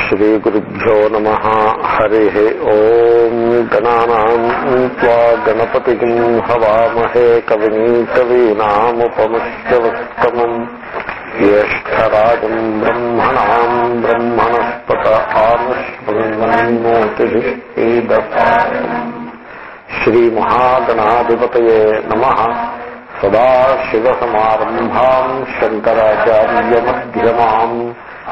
श्रीगुरुभ्यो नमः। हरिः ओम्। गणानाम् त्वा गणपतिम् हवामहे कविम् कवीनामुपमुच्यवत्तमम् ज्येष्ठराजम् ब्रह्मणाम् ब्रह्मणस्पत आनुष्मन्मोतिभिः सीदसादनम्। श्रीमहागणाधिपतये नमः। सदाशिवसमारम्भाम् शङ्कराचार्यमध्यमाम्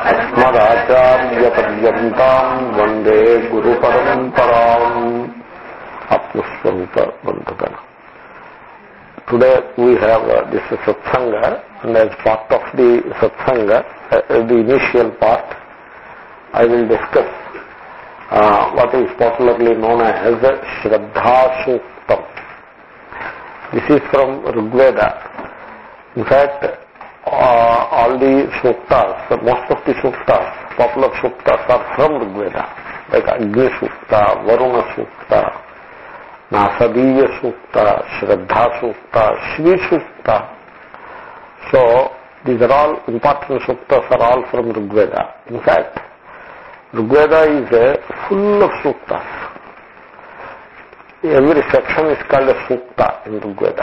अस्मदाचार्यपर्यन्ताम् वन्दे गुरुपरम्पराम्। Atmaswarupa Bandhugana. Today we have this satsanga, and as part of the satsanga, the initial part, I will discuss what is popularly known as Shraddha Suktam. This is from Rigveda. In fact, all the suktas, most of the suktas, popular suktas are from Rigveda, like Agni Sukta, Varuna Sukta, Nasadiya Sukta, Shraddha Sukta, Shri Sukta. So these are all important suktas, are all from Rigveda. In fact, Rigveda is full of suktas. Every section is called a sukta in Rigveda.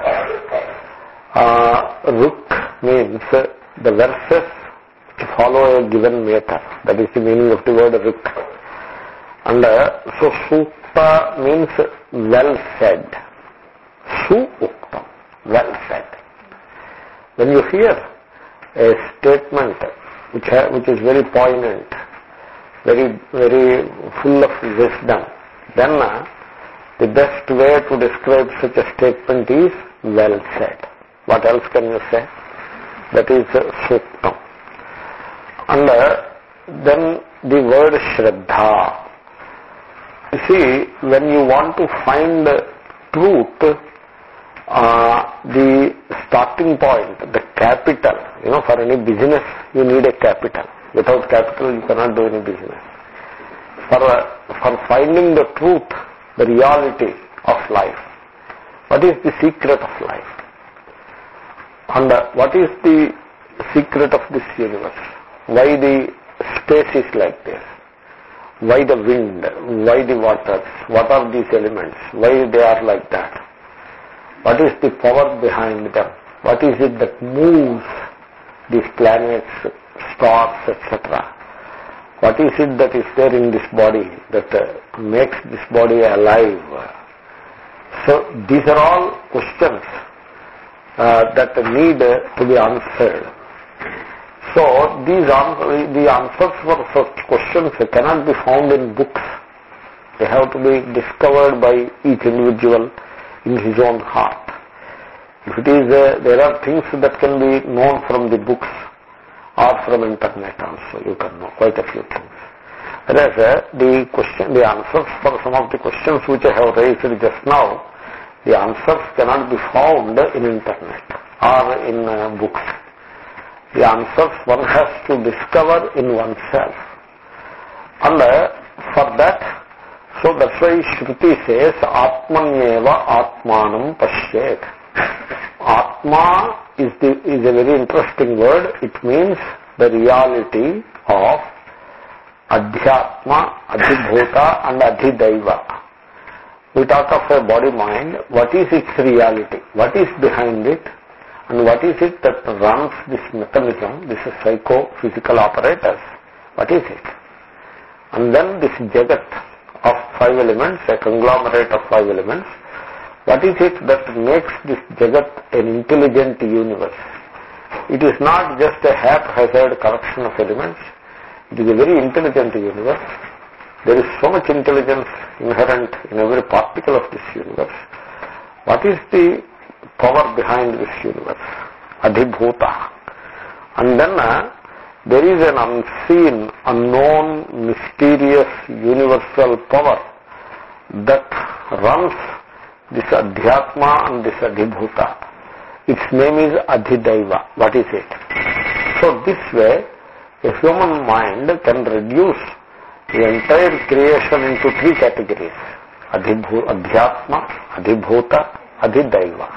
Ruk means the verses which follow a given matter. That is the meaning of the word Ruk. And so Sukta means well said. Su-uktam, well said. When you hear a statement which is very poignant, very full of wisdom, then the best way to describe such a statement is well said. What else can you say? That is Suktam. And then the word Shraddha. You see, when you want to find truth, the starting point, the capital, for any business you need a capital. Without capital you cannot do any business. For finding the truth, the reality of life, what is the secret of life? And what is the secret of this universe? Why the space is like this? Why the wind? Why the waters? What are these elements? Why they are like that? What is the power behind them? What is it that moves these planets, stars, etc.? What is it that is there in this body that makes this body alive? So these are all questions that need to be answered. So the answers for such questions cannot be found in books. They have to be discovered by each individual in his own heart. If it is, there are things that can be known from the books or from internet also. You can know quite a few things. Whereas the answers for some of the questions which I have raised just now, the answers cannot be found in internet or in books. The answers one has to discover in oneself. And for that, so that's why Shruti says, Atmanyeva Atmanam Pashyet. Atma is a very interesting word. It means the reality of Adhyatma, Adhibhuta and Adhidaiva. We talk of a body-mind. What is its reality? What is behind it? And what is it that runs this mechanism, this psycho-physical apparatus? What is it? And then this Jagat of 5 elements, a conglomerate of 5 elements, what is it that makes this Jagat an intelligent universe? It is not just a haphazard collection of elements. It is a very intelligent universe. There is so much intelligence inherent in every particle of this universe. What is the power behind this universe? Adhibhuta. And then there is an unseen, unknown, mysterious, universal power that runs this Adhyatma and this Adhibhuta. Its name is Adhidaiva. What is it? So this way, a human mind can reduce the entire creation into 3 categories. Adhyatma, Adhibhuta, Adhidaiva.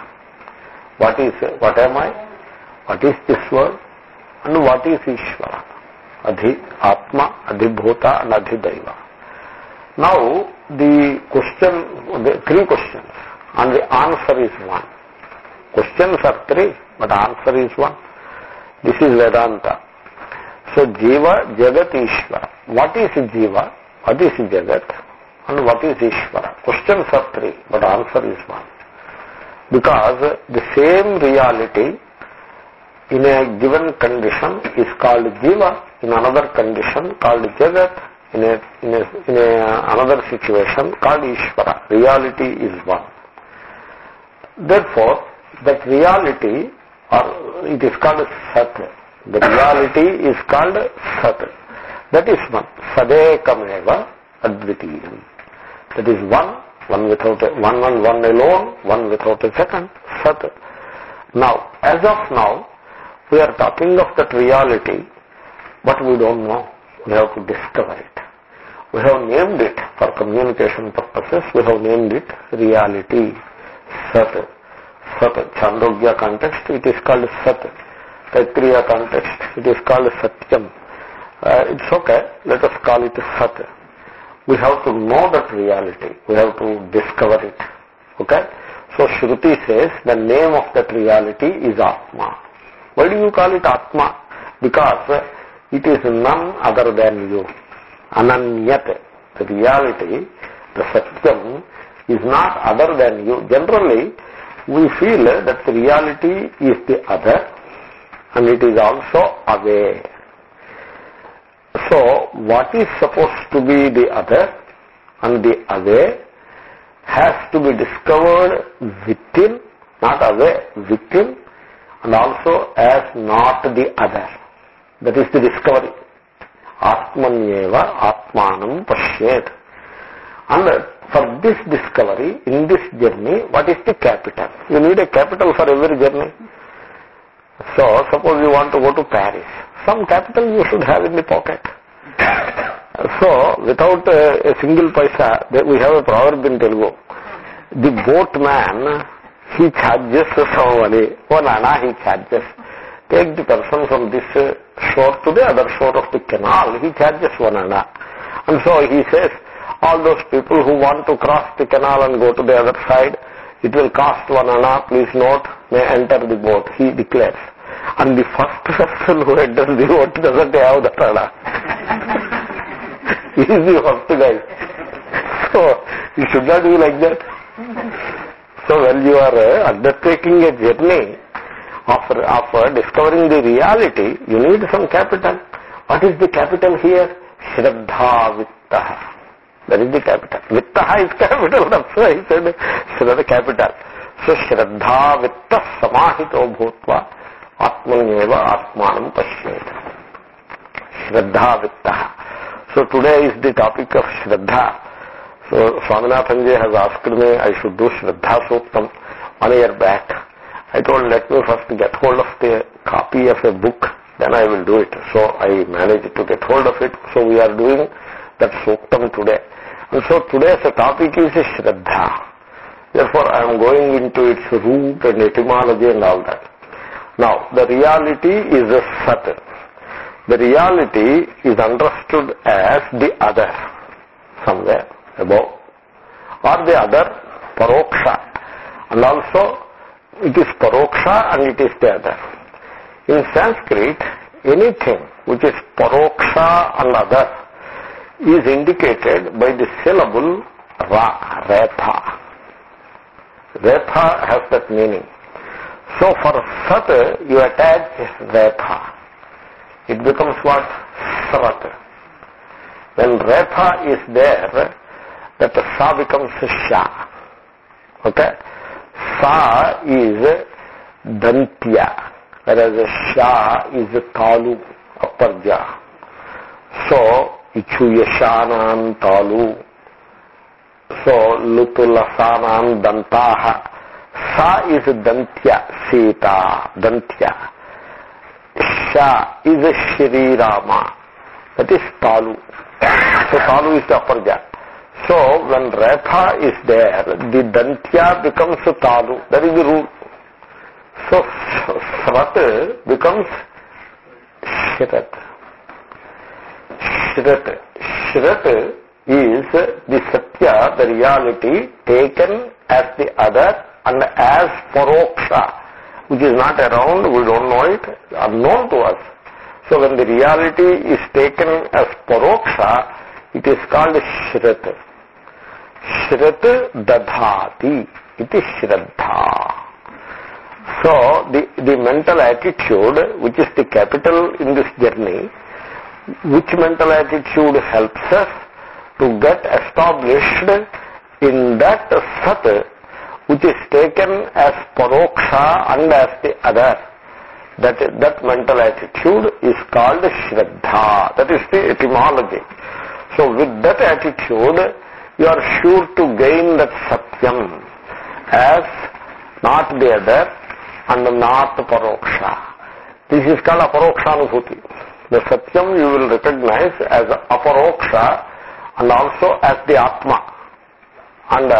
What am I? What is this world? And what is Ishvara? Atma, Adhibhuta and Adhidaiva. Now the question, the three questions and the answer is one. Questions are three, but answer is one. This is Vedanta. So Jiva, Jagat, Ishvara. What is Jiva? What is Jagat? And what is Ishvara? Questions are three, but answer is one. Because the same reality in a given condition is called Jiva, in another condition called Jagat, in another situation called Ishvara. Reality is one. Therefore, that reality, or it is called Sat. The reality is called Sat. That is one. Sadekameva Advitiyam. That is one without one and one alone, one without a second, Sat. Now, as of now, we are talking of that reality, but we don't know. We have to discover it. We have named it for communication purposes. We have named it reality, Sat. Sat. Chandogya context, it is called Sat. Taittiriya context, it is called Satyam. It's okay. Let us call it Sat. We have to know that reality. We have to discover it. Okay? So Shruti says the name of that reality is Atma. Why do you call it Atma? Because it is none other than you. Ananyat. The reality, the Satyam, is not other than you. Generally, we feel that the reality is the other and it is also away. So, what is supposed to be the other and the away has to be discovered within, not away, within, and also as not the other. That is the discovery. Atmanyeva Atmanam Pashyet. And for this discovery, in this journey, what is the capital? You need a capital for every journey. So, suppose you want to go to Paris. Some capital you should have in the pocket. So, without a single paisa, we have a proverb in Telugu. The boatman, he charges some money. 1 anna he charges. Take the person from this shore to the other shore of the canal, he charges 1 anna. And so he says, all those people who want to cross the canal and go to the other side, it will cost 1 anna, please note, may enter the boat, he declares. And the first person who enters the boat doesn't have that anna. He is the first guy. So, you should not be like that. So, when you are undertaking a journey of discovering the reality, you need some capital. What is the capital here? Shraddha Vittaha. That is the capital. Vittaha is capital. That's why he said Shraddha capital. So, Shraddha Vitta Samahito Bhutva Atmanyeva Atmanam Pashyet. Shraddha Vittaha. So today is the topic of Shraddha. So Swaminathanji has asked me I should do Shraddha Suktam 1 year back. I told let me first get hold of the copy of a book, then I will do it. So I managed to get hold of it. So we are doing that Suktam today. And so today's topic is Shraddha. Therefore I am going into its root and etymology and all that. Now the reality is a Sat. The reality is understood as the other, somewhere above, or the other, Paroksha. And also, it is Paroksha and it is the other. In Sanskrit, anything which is Paroksha and other is indicated by the syllable Ra, Retha. Retha has that meaning. So for Sat, you attach Retha. It becomes what? Sat. When Retha is there, that Sa becomes Sha. Okay? Sa is Dantya, whereas Sha is Talu, Aparja. So, Ichuyashanam Talu. So, Lutulasanam Dantaha. Sa is Dantya, Sita, Dantya. Sha is a Shri Rama. That is Talu. So Talu is the Aparja. So when Retha is there, the Dantya becomes Talu. That is the rule. So Srat becomes Shrat. Shrat. Shrat is the Satya, the reality taken as the other and as Paroksha, which is not around, we don't know it, unknown to us. So when the reality is taken as Paroksha, it is called Shrat. Shrat dadhati, it is Shraddha. So the mental attitude, which is the capital in this journey, which mental attitude helps us to get established in that Sat, which is taken as Paroksha and as the other. That mental attitude is called Shraddha. That is the etymology. So with that attitude, you are sure to gain that Satyam as not the other and not Paroksha. This is called Aparokshanubhuti. The Satyam you will recognize as Aparoksha and also as the Atma. And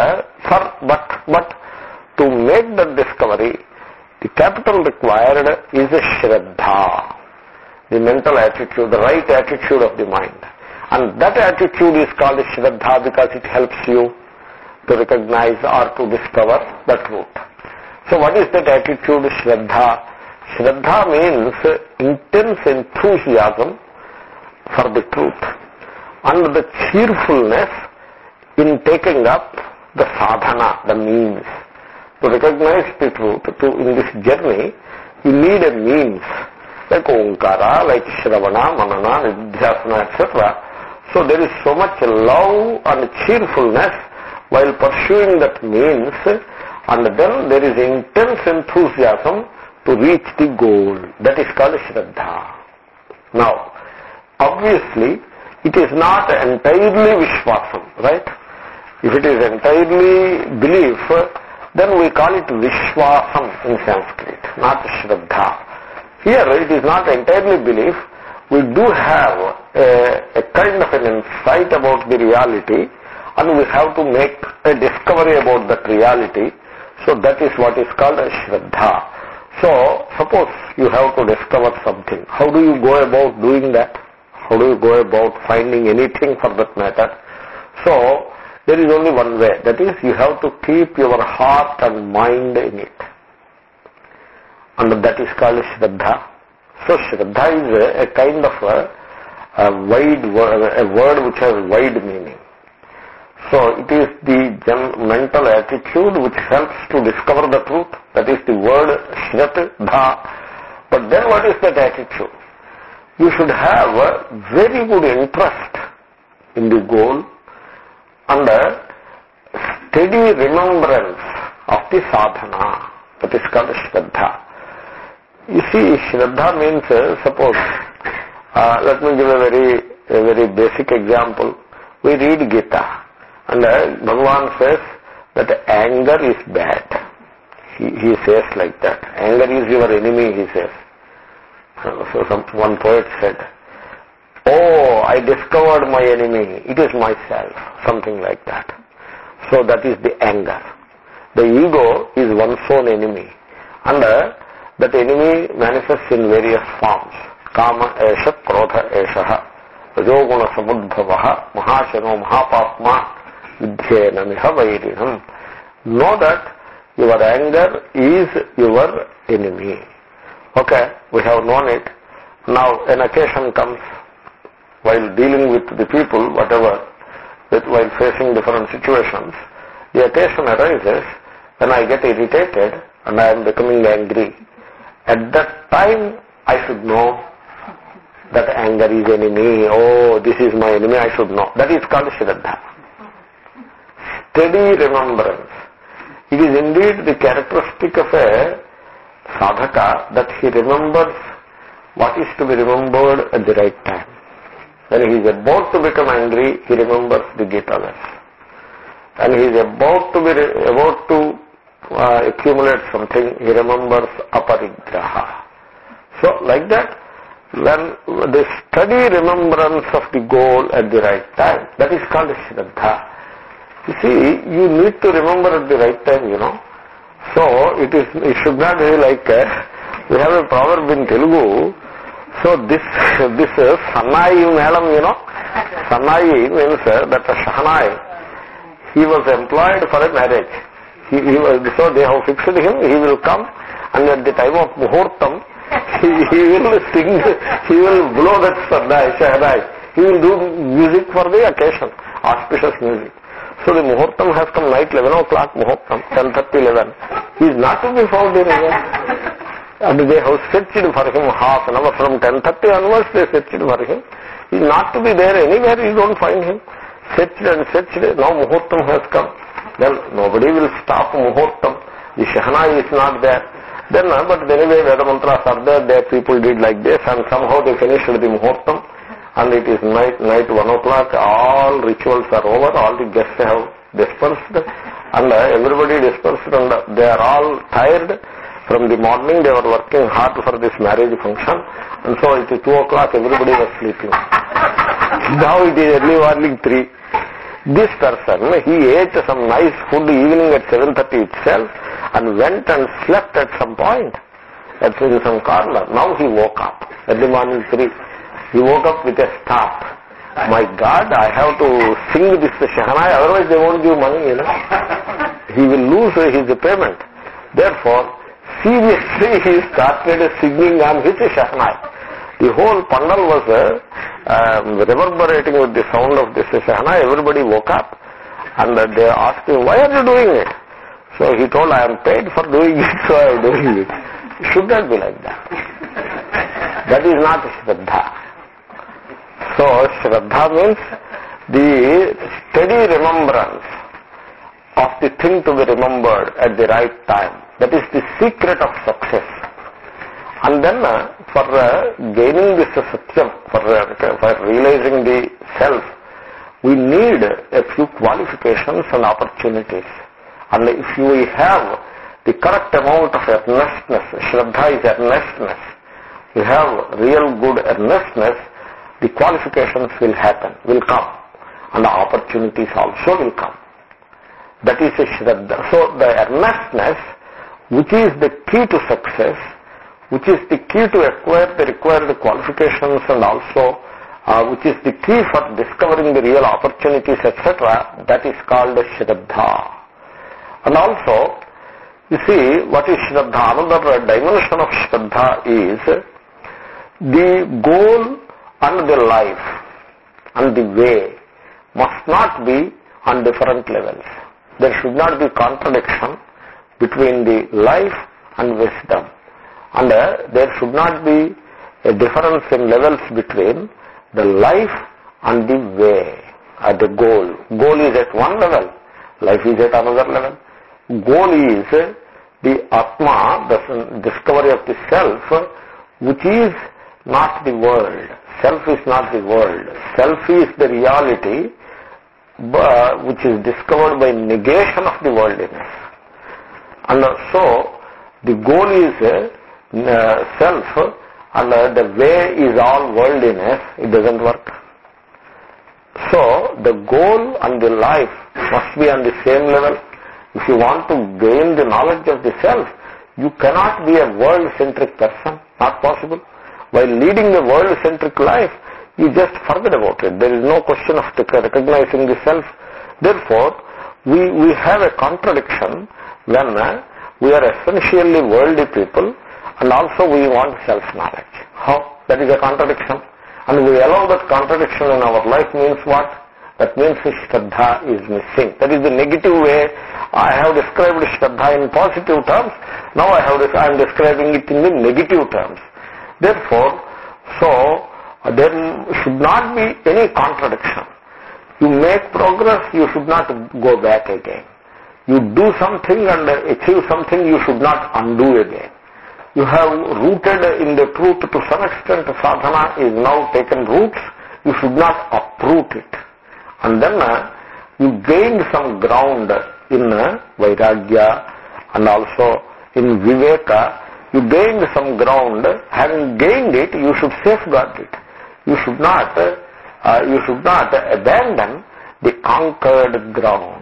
but to make that discovery, the capital required is a Shraddha, the mental attitude, the right attitude of the mind. And that attitude is called Shraddha because it helps you to recognize or to discover the truth. So what is that attitude, Shraddha? Shraddha means intense enthusiasm for the truth and the cheerfulness in taking up the sadhana, the means. To recognize the truth, in this journey, you need a means, like Omkara, like Shravana, Manana, Nidhyasana, etc. So there is so much love and cheerfulness while pursuing that means, and then there is intense enthusiasm to reach the goal. That is called Shraddha. Now, obviously, it is not entirely Vishwasam, right? If it is entirely belief, then we call it Vishwasam in Sanskrit, not Shraddha. Here it is not entirely belief. We do have a kind of an insight about the reality, and we have to make a discovery about that reality. So that is what is called a Shraddha. So suppose you have to discover something. How do you go about doing that? How do you go about finding anything for that matter? So there is only one way. That is, you have to keep your heart and mind in it. And that is called Shraddha. So Shraddha is a kind of a wide word, a word which has wide meaning. So it is the mental attitude which helps to discover the truth. That is the word Shraddha. But then what is that attitude? You should have a very good interest in the goal and a steady remembrance of the sadhana. That is called Shraddha. You see, Shraddha means, suppose, let me give a very basic example. We read Gita, and Bhagavan says that anger is bad. He says like that. Anger is your enemy, he says. So one poet said, oh, I discovered my enemy, it is myself, something like that. So that is the anger. The ego is one's own enemy, and that enemy manifests in various forms. Kama esha, krodha esha, rajoguna samudbhavaha, mahashano mahapapma, vidhyena miha vairinam. Know that your anger is your enemy. Okay, we have known it. Now an occasion comes while dealing with the people, whatever, while facing different situations, the occasion arises when I get irritated and I am becoming angry. At that time, I should know that anger is enemy. Oh, this is my enemy, I should know. That is called Shraddha. Steady remembrance. It is indeed the characteristic of a sadhaka that he remembers what is to be remembered at the right time. When he is about to become angry, he remembers the Gita verse. And he is about to accumulate something, he remembers aparigraha. So like that, when the steady remembrance of the goal at the right time, that is called Shraddha. You see, you need to remember at the right time, you know. So it should not be like, we have a proverb in Telugu, so this Sannai Melam, you know, Sanai means that Shahnai, he was employed for a marriage. So they have fixed him, he will come, and at the time of Muhurtam, he will sing, he will blow that Shahnai. He will do music for the occasion, auspicious music. So the Muhurtam has come night 11 o'clock Muhurtam, 10:30, 11. He is not to be found anywhere. And they have searched for him half an hour. From 10:30 onwards they searched for him. He is not to be there anywhere, you don't find him. Searched and searched, now Muhurtam has come. Then nobody will stop Muhurtam. The Shahnai is not there. Then, but anyway, Veda mantras are there, people did like this, and somehow they finished the Muhurtam, and it is night 1 o'clock, all rituals are over, all the guests have dispersed, and everybody dispersed, and they are all tired. From the morning they were working hard for this marriage function, and so it is 2 o'clock, everybody was sleeping. Now it is early morning 3. This person, he ate some nice food evening at 7:30 itself, and went and slept at some point, in some corner. Now he woke up, early morning 3. He woke up with a start. My God, I have to sing this Shahnai, otherwise they won't give money, He will lose his payment. Therefore, seriously he started singing on his Shahnai. The whole pandal was reverberating with the sound of this Shahnai. Everybody woke up, and they asked him, why are you doing it? So he told, I am paid for doing it, so I am doing it. It should not be like that. That is not Shraddha. So Shraddha means the steady remembrance of the thing to be remembered at the right time. That is the secret of success. And then for gaining this Satyam, for realizing the self, we need a few qualifications and opportunities. And if we have the correct amount of earnestness, Shraddha is earnestness, you have real good earnestness, the qualifications will happen, will come, and the opportunities also will come. That is a Shraddha. So the earnestness, which is the key to success, which is the key to acquire the required qualifications, and also which is the key for discovering the real opportunities, etc., that is called Shraddha. And also, you see, what is Shraddha? Another dimension of Shraddha is the goal and the life and the way must not be on different levels. There should not be contradiction between the life and wisdom. And there should not be a difference in levels between the life and the way, the goal. Goal is at one level, life is at another level. Goal is the Atma, the discovery of the self, which is not the world. Self is not the world. Self is the reality which is discovered by negation of the worldliness. And so the goal is self, and the way is all worldliness. It doesn't work. So the goal and the life must be on the same level. If you want to gain the knowledge of the self, you cannot be a world-centric person. Not possible. While leading a world-centric life, you just forget about it. There is no question of recognizing the self. Therefore, we have a contradiction when we are essentially worldly people, and also we want self-knowledge. How? That is a contradiction. And we allow that contradiction in our life means what? That means Shraddha is missing. That is the negative way. I have described Shraddha in positive terms. Now I am describing it in the negative terms. Therefore, there should not be any contradiction. You make progress, you should not go back again. You do something and achieve something, you should not undo again. You have rooted in the truth to some extent. Sadhana is now taken roots. You should not uproot it. And then you gained some ground in Vairagya and also in Viveka. You gained some ground. Having gained it, you should safeguard it. You should not abandon the conquered ground.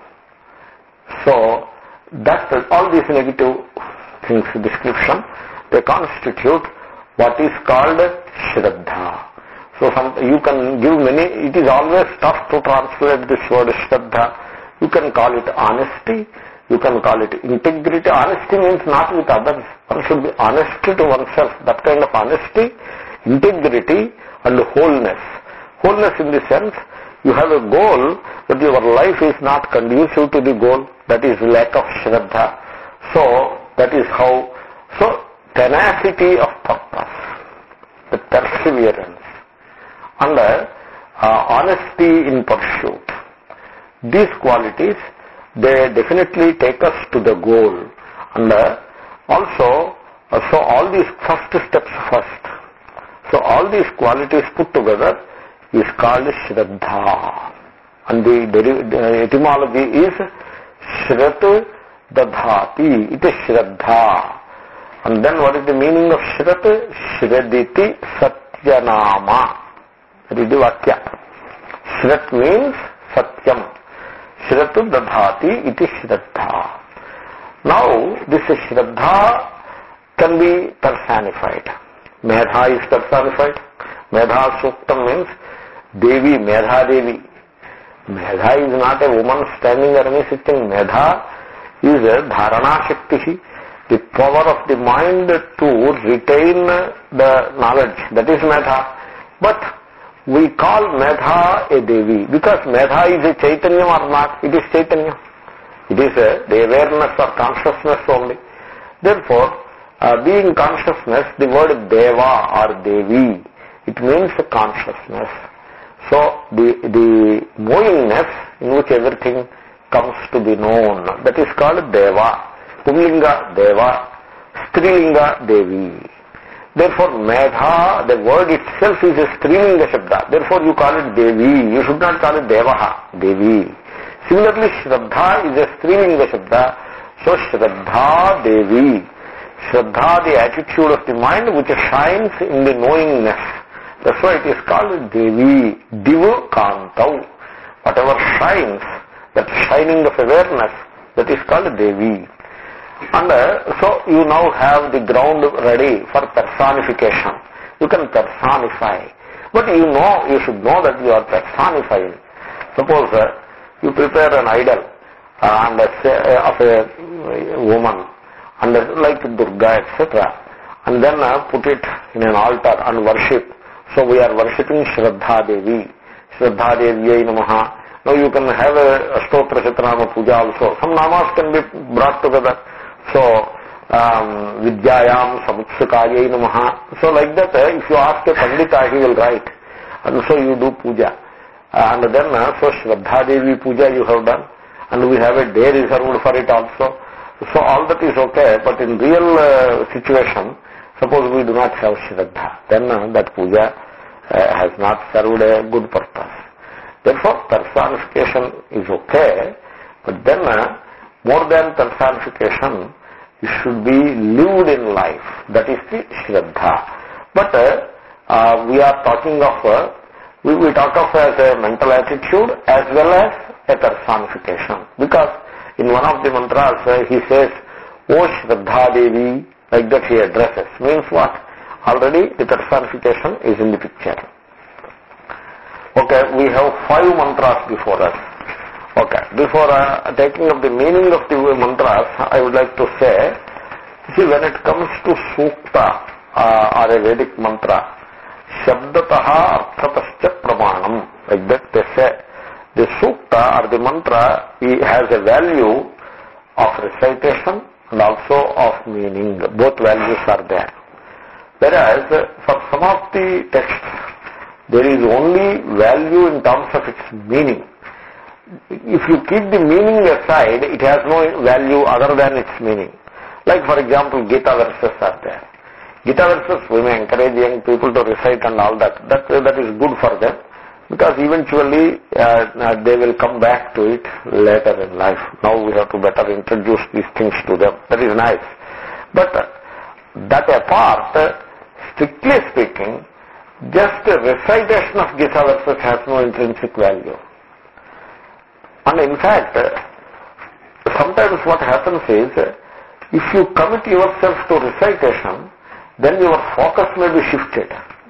So that all these negative things description, they constitute what is called Shraddha. So you can give many, it is always tough to translate this word Shraddha. You can call it honesty, you can call it integrity. Honesty means not with others. One should be honest to oneself. That kind of honesty, integrity and wholeness. Wholeness in the sense, you have a goal, but your life is not conducive to the goal. That is lack of Shraddha. So, that is how, so tenacity of purpose, the perseverance, and honesty in pursuit. These qualities, they definitely take us to the goal. And also, so all these first steps first. So all these qualities put together is called Shraddha. And the etymology is Shrat Dadhati. It is Shraddha. And then what is the meaning of Shrat? Shraditi Satyanama. That is the Vakya. Shrat means Satyam. Shratu Dadhati iti Shraddha. Now, this Shraddha can be personified. Medha is personified. Medha Suktam means Devi, Medha Devi. Medha is not a woman standing or any sitting. Medha is a Dharana Shakti, the power of the mind to retain the knowledge. That is Medha. But we call Medha a Devi because Medha is a Chaitanya or not. It is Chaitanya. It is the awareness or consciousness only. Therefore, being consciousness, the word Deva or Devi, it means consciousness. So, the knowingness in which everything comes to be known, that is called Deva. Pumlinga Deva, Strilinga Devi. Therefore, Medha, the word itself is a Strilinga Shabda. Therefore, you call it Devi. You should not call it Devaha, Devi. Similarly, Shraddha is a Strilinga Shabda. So, Shraddha Devi. Shraddha, the attitude of the mind which shines in the knowingness. That's why it is called Devi. Divu Kantau. Whatever shines, that shining of awareness, that is called Devi. And so you now have the ground ready for personification. You can personify. But you should know that you are personifying. Suppose you prepare an idol of a woman, and like Durga, etc., and then put it in an altar and worship. So we are worshipping Shraddha Devi. Shraddha Devi Namaha. Now you can have a Stotra Shatranama Puja also. Some namas can be brought together. So, Vidyayam Samutsakayai Namaha. So like that, if you ask a Pandita, he will write. And so you do puja. And then, so Shraddha Devi puja you have done. And we have a day reserved for it also. So all that is okay, but in real situation, suppose we do not have Shraddha, then that puja has not served a good purpose. Therefore, personification is okay, but then more than personification, it should be lived in life. That is the Shraddha. But we are talking of, we talk of as a mental attitude as well as a personification. Because in one of the mantras he says, O Shraddha Devi, like that he addresses. Means what? Already the personification is in the picture. Okay, we have 5 mantras before us. Okay, before taking up the meaning of the mantras, I would like to say, see, when it comes to Sukta or a Vedic mantra, Shabdataha Arthatascha Pramanam, like that they say, the Sukta or the mantra has a value of recitation and also of meaning. Both values are there. Whereas for some of the texts, there is only value in terms of its meaning. If you keep the meaning aside, it has no value other than its meaning. Like for example, Gita verses are there. Gita verses, we may encourage young people to recite and all that. That is good for them, because eventually they will come back to it later in life. Now we have to better introduce these things to them. That is nice. But that apart, strictly speaking, just a recitation of Gita verses has no intrinsic value. And in fact, sometimes what happens is, if you commit yourself to recitation, then your focus may be shifted.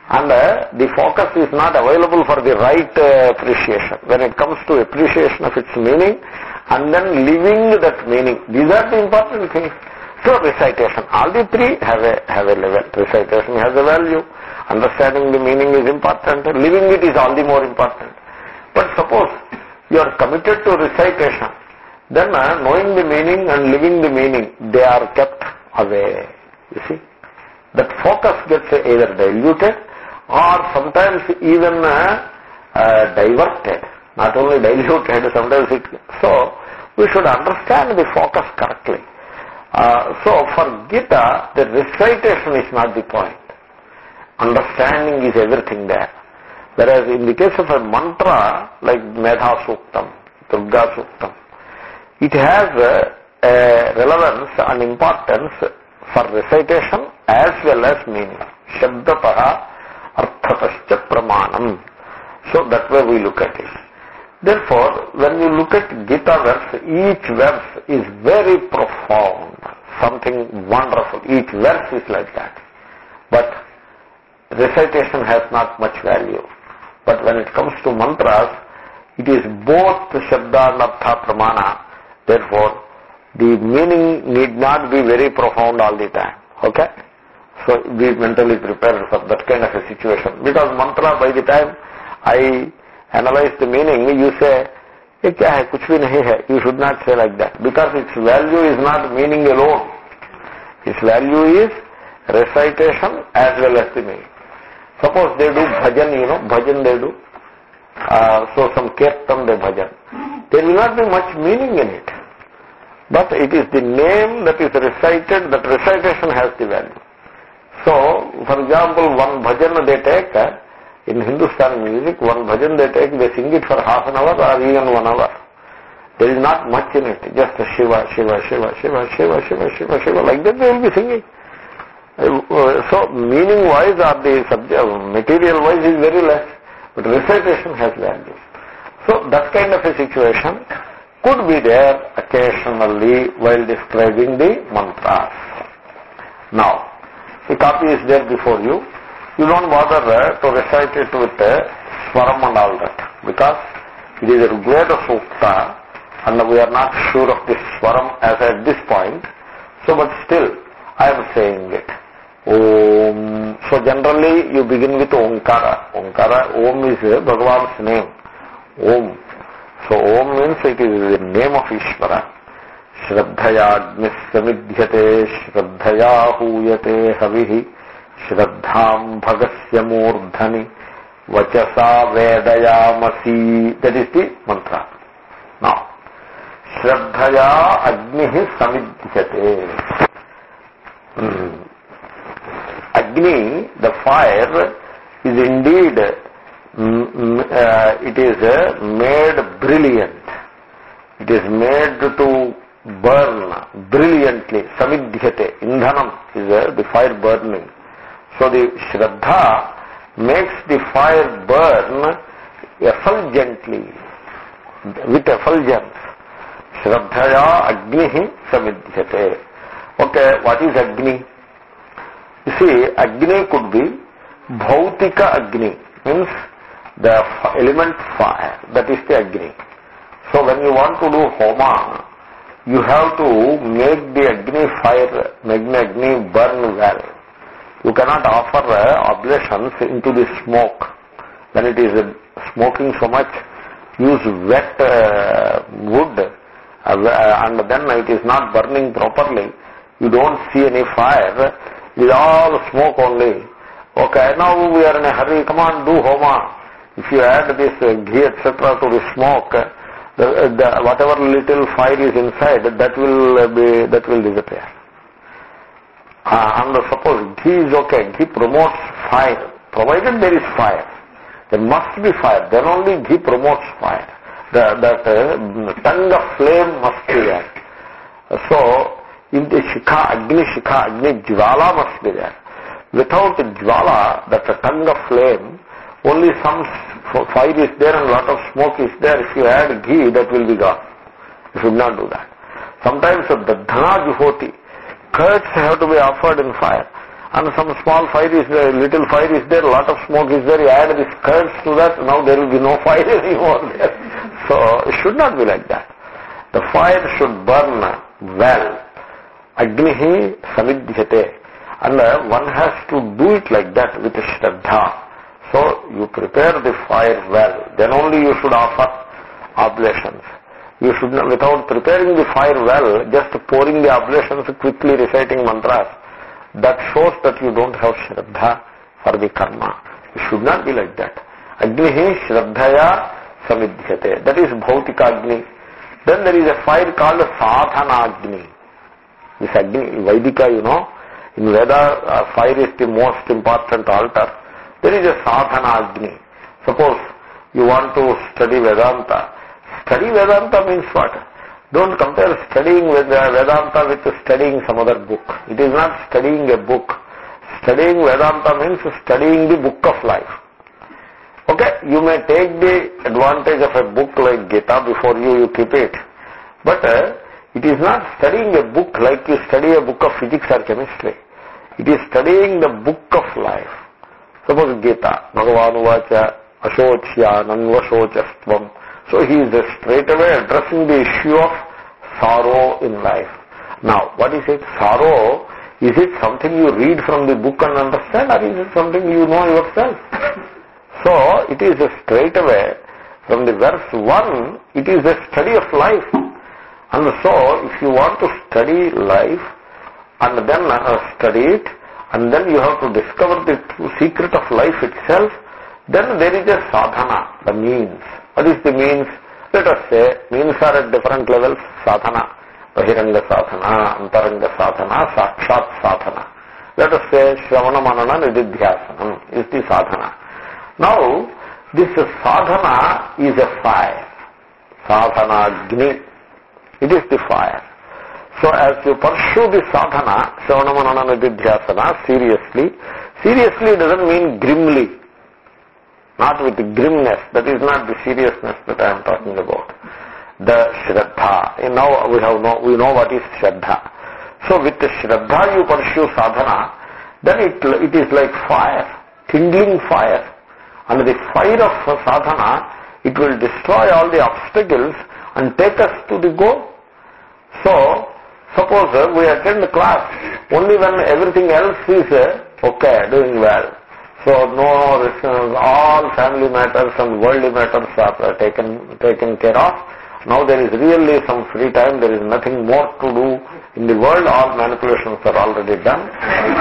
And the focus is not available for the right appreciation. When it comes to appreciation of its meaning and then living that meaning, these are the important things. So recitation, all the three have a level. Recitation has a value. Understanding the meaning is important. Living it is all the more important. But suppose you are committed to recitation, then knowing the meaning and living the meaning, they are kept away. You see? That focus gets either diluted or sometimes even diverted. Not only diluted, sometimes it... So, we should understand the focus correctly. So, for Gita, the recitation is not the point. Understanding is everything there. Whereas in the case of a mantra like Medha Suktam, Durga Suktam, it has a relevance and importance for recitation as well as meaning. Shabdataha arthatascha pramanam. So that way we look at it. Therefore, when you look at Gita verse, each verse is very profound, something wonderful. Each verse is like that. But recitation has not much value. But when it comes to mantras, it is both Shabda and Artha Pramana. Therefore, the meaning need not be very profound all the time. Okay? So, be mentally prepared for that kind of a situation. Because mantra, by the time I analyze the meaning, you say, "Ye kya hai? Kuch bhi nahi hai." You should not say like that. Because its value is not meaning alone. Its value is recitation as well as the meaning. Suppose they do bhajan, bhajan they do. So some kirtan they bhajan. There will not be much meaning in it. But it is the name that is recited, that recitation has the value. So, for example, one bhajan they take, in Hindustani music, one bhajan they take, they sing it for half an hour or even 1 hour. There is not much in it, just Shiva, Shiva, Shiva, Shiva, Shiva, Shiva, Shiva, Shiva, like that they will be singing. So, meaning-wise or the subject, material-wise is very less, but recitation has value. So, that kind of a situation could be there occasionally while describing the mantras. Now, the copy is there before you. You don't bother to recite it with swaram and all that, because it is a Rigveda Sukta and we are not sure of this swaram as at this point. So, but still, I am saying it. Om. So generally you begin with Omkara. Omkara, Om is Bhagavan's name. Om. So Om means it is the name of Ishvara. Shraddhaya Agnis Samidhyate Shraddhaya Huyate Havihi Shraddham Bhagasya Murdhani Vachasa Vedayamasi. That is the mantra. Now, Shraddhaya Agnihi Samidhyate. Agni, the fire, is indeed, it is made brilliant. It is made to burn brilliantly. Samidhyate, indhanam is the fire burning. So the Shraddha makes the fire burn effulgently, with effulgence. Shraddhaya Agnihi Samidhyate. Okay, what is Agni? You see, Agni could be Bhautika Agni, means the element fire, that is the Agni. So when you want to do Homa, you have to make the Agni fire, make the Agni burn well. You cannot offer oblations into the smoke. When it is smoking so much, use wet wood and then it is not burning properly. You don't see any fire. It is all smoke only. Okay, now we are in a hurry. Come on, do Homa. If you add this ghee, etc. to the smoke, whatever little fire is inside, that will disappear. And suppose ghee is okay. Ghee promotes fire. Provided there is fire, there must be fire. Then only ghee promotes fire. That tongue of flame must be there. So, if the Shikha, Agni Jvala must be there. Without Jvala, that tongue of flame, only some fire is there and lot of smoke is there. If you add ghee, that will be gone. You should not do that. Sometimes the Dhana Juhoti, curds have to be offered in fire. and some small fire is there, little fire is there, lot of smoke is there, you add the curds to that, now there will be no fire anymore there. So it should not be like that. The fire should burn well. Agnihi samidhyate. And one has to do it like that with shraddha. So you prepare the fire well, then only you should offer oblations. You should not, without preparing the fire well, just pouring the oblations, quickly reciting mantras, that shows that you don't have shraddha for the karma. It should not be like that. Agnihi shraddhaya samidhyate. That is bhautika agni. Then there is a fire called sadhana agni. This agni, Vaidika, in Veda, fire is the most important altar. There is a sadhana agni. Suppose you want to study Vedanta. Study Vedanta means what? Don't compare studying with Vedanta with studying some other book. It is not studying a book. Studying Vedanta means studying the book of life. Okay, you may take the advantage of a book like Gita before you keep it. But it is not studying a book like you study a book of physics or chemistry. It is studying the book of life. Suppose Gita, Bhagavan Uvacha, Ashocya, Nanvashocastvam. So he is straight away addressing the issue of sorrow in life. Now, what is it? Sorrow, is it something you read from the book and understand, or is it something you know yourself? So, it is straight away, from the verse 1, it is a study of life. And so, if you want to study life, and then study it, and then you have to discover the true secret of life itself, then there is a sadhana, the means. What is the means? Let us say, means are at different levels. Sadhana, Bahiranga sadhana, Antaranga sadhana, Sakshat sadhana. Let us say, Shravana Manana Nididhyasanam is the sadhana. Now, this sadhana is a fire. Sadhana Agni. It is the fire. So as you pursue the sadhana, Shravana Manana Nididhyasana, seriously doesn't mean grimly. Not with grimness. That is not the seriousness that I am talking about. The shraddha. And now we know what is shraddha. So with the shraddha you pursue sadhana, then it is like fire, kindling fire. And the fire of sadhana, it will destroy all the obstacles and take us to the goal. So, suppose we attend the class only when everything else is okay, doing well. So no restrictions, all family matters and worldly matters are taken care of. Now there is really some free time, there is nothing more to do in the world, all manipulations are already done.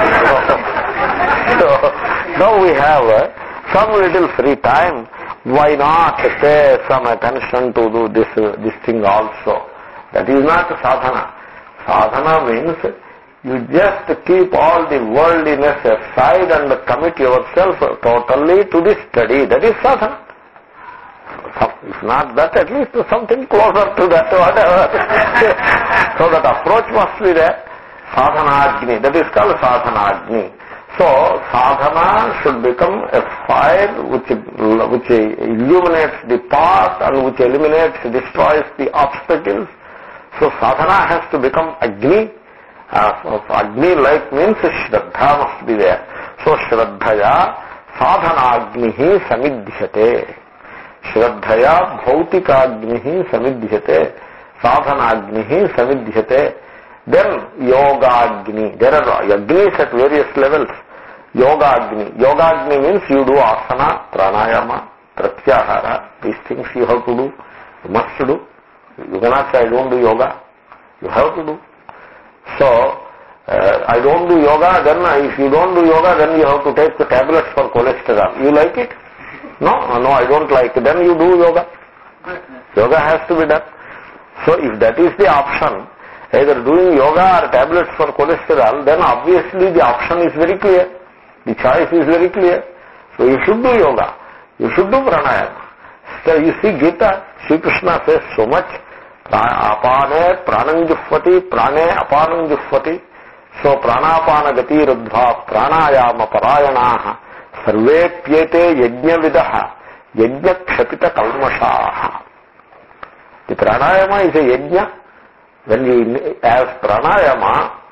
So now we have some little free time, why not pay some attention to do this thing also? That is not sadhana. Sadhana means you just keep all the worldliness aside and commit yourself totally to the study. That is sadhana. If not that, at least something closer to that, whatever. So that approach must be there. Sadhana Agni. That is called Sadhana Agni. So sadhana should become a fire which illuminates the path and which eliminates, destroys the obstacles. So sadhana has to become Agni. Agni like means Shraddha must be there. So Shraddhaya sadhana Agnihi samidhyate. Shraddhaya bhautika Agnihi samidhyate. Sadhana Agnihi samidhyate. Then Yoga Agni. There are Agnis at various levels. Yoga Agni. Yoga Agni means you do asana, pranayama, pratyahara. These things you have to do. You must do. You cannot say I don't do yoga. You have to do. So, I don't do yoga, then if you don't do yoga, then you have to take the tablets for cholesterol. You like it? No, I don't like it. Then you do yoga. Yoga has to be done. So if that is the option, either doing yoga or tablets for cholesterol, then obviously the option is very clear. The choice is very clear. So you should do yoga. You should do pranayama. So you see Gita, Sri Krishna says so much. Apane pranam juhvati, prane apanam juhvati. So pranapana gati ruddha pranayama parayanaha sarve pyete yajna vidaha yajna kshapita kalmashaha. The pranayama is a yajna. When you, as pranayama,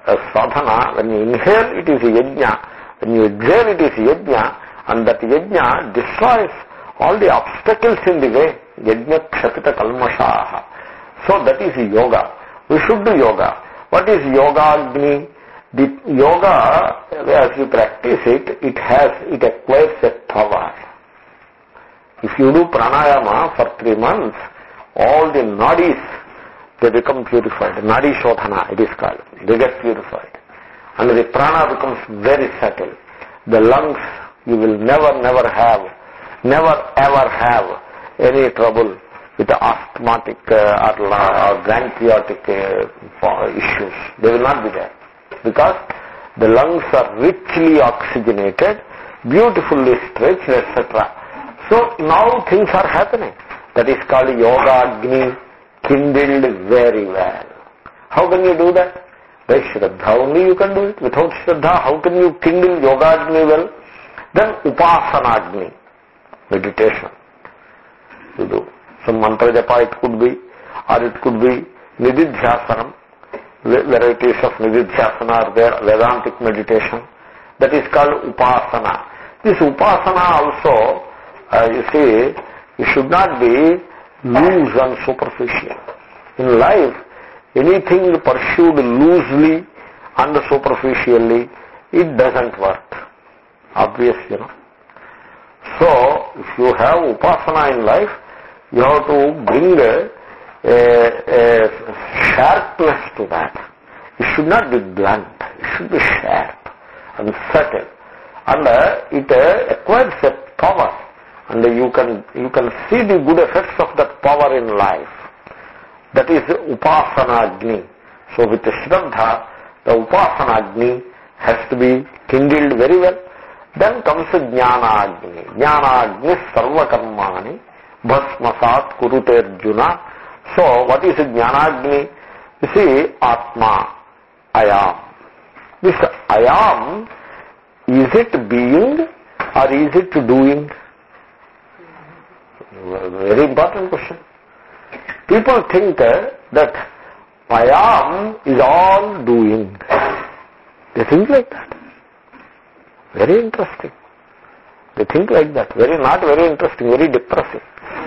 sadhana, when you inhale it is yajna, when you exhale it is yajna, and that yajna destroys all the obstacles in the way. Yajna kshapita kalmashaha. So that is yoga. We should do yoga. What is yoga agni? The yoga, as you practice it, it acquires a power. If you do pranayama for 3 months, all the nadis, they become purified. Nadi shodhana, it is called. They get purified. And the prana becomes very subtle. The lungs, you will never ever have any trouble with the asthmatic or bronchitic issues. They will not be there. Because the lungs are richly oxygenated, beautifully stretched, etc. So now things are happening. That is called yoga agni, kindled very well. How can you do that? By Shraddha only you can do it. Without Shraddha, how can you kindle yoga agni well? Then upasana agni, meditation. You do. Some mantra japa it could be, or it could be nididhyasanam. Varieties of nididhyasana are there, Vedantic meditation. That is called upasana. This upasana also, you see, you should not be loose and superficial. In life, anything pursued loosely and superficially, it doesn't work. Obvious, you know. So, if you have upasana in life, you have to bring a sharpness to that. It should not be blunt. It should be sharp and subtle. And it acquires a power. And you can see the good effects of that power in life. That is upasana agni. So with Shraddha, the upasana agni has to be kindled very well. Then comes jnana agni. Jnana agni sarva karmani bhasmasat kurute arjuna. So what is jnana agni? You see, Atma, I am. This I am, is it being or is it doing? Very important question. People think that I am is all doing. They think like that. Very interesting. They think like that. Not very interesting, very depressing.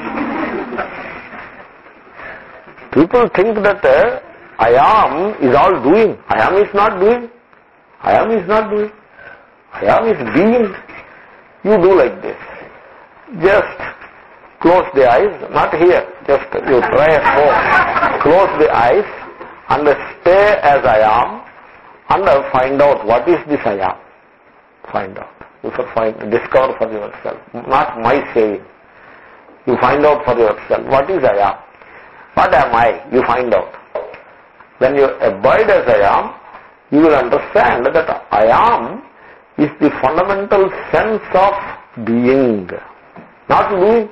People think that I am is all doing. I am is not doing. I am is not doing. I am is being. You do like this. Just close the eyes, not here, just you try at home. Close the eyes and stay as I am and find out what is this I am. Find out. You should discover for yourself. Not my saying. You find out for yourself. What is I am? What am I? You find out. When you abide as I am, you will understand that I am is the fundamental sense of being, not doing.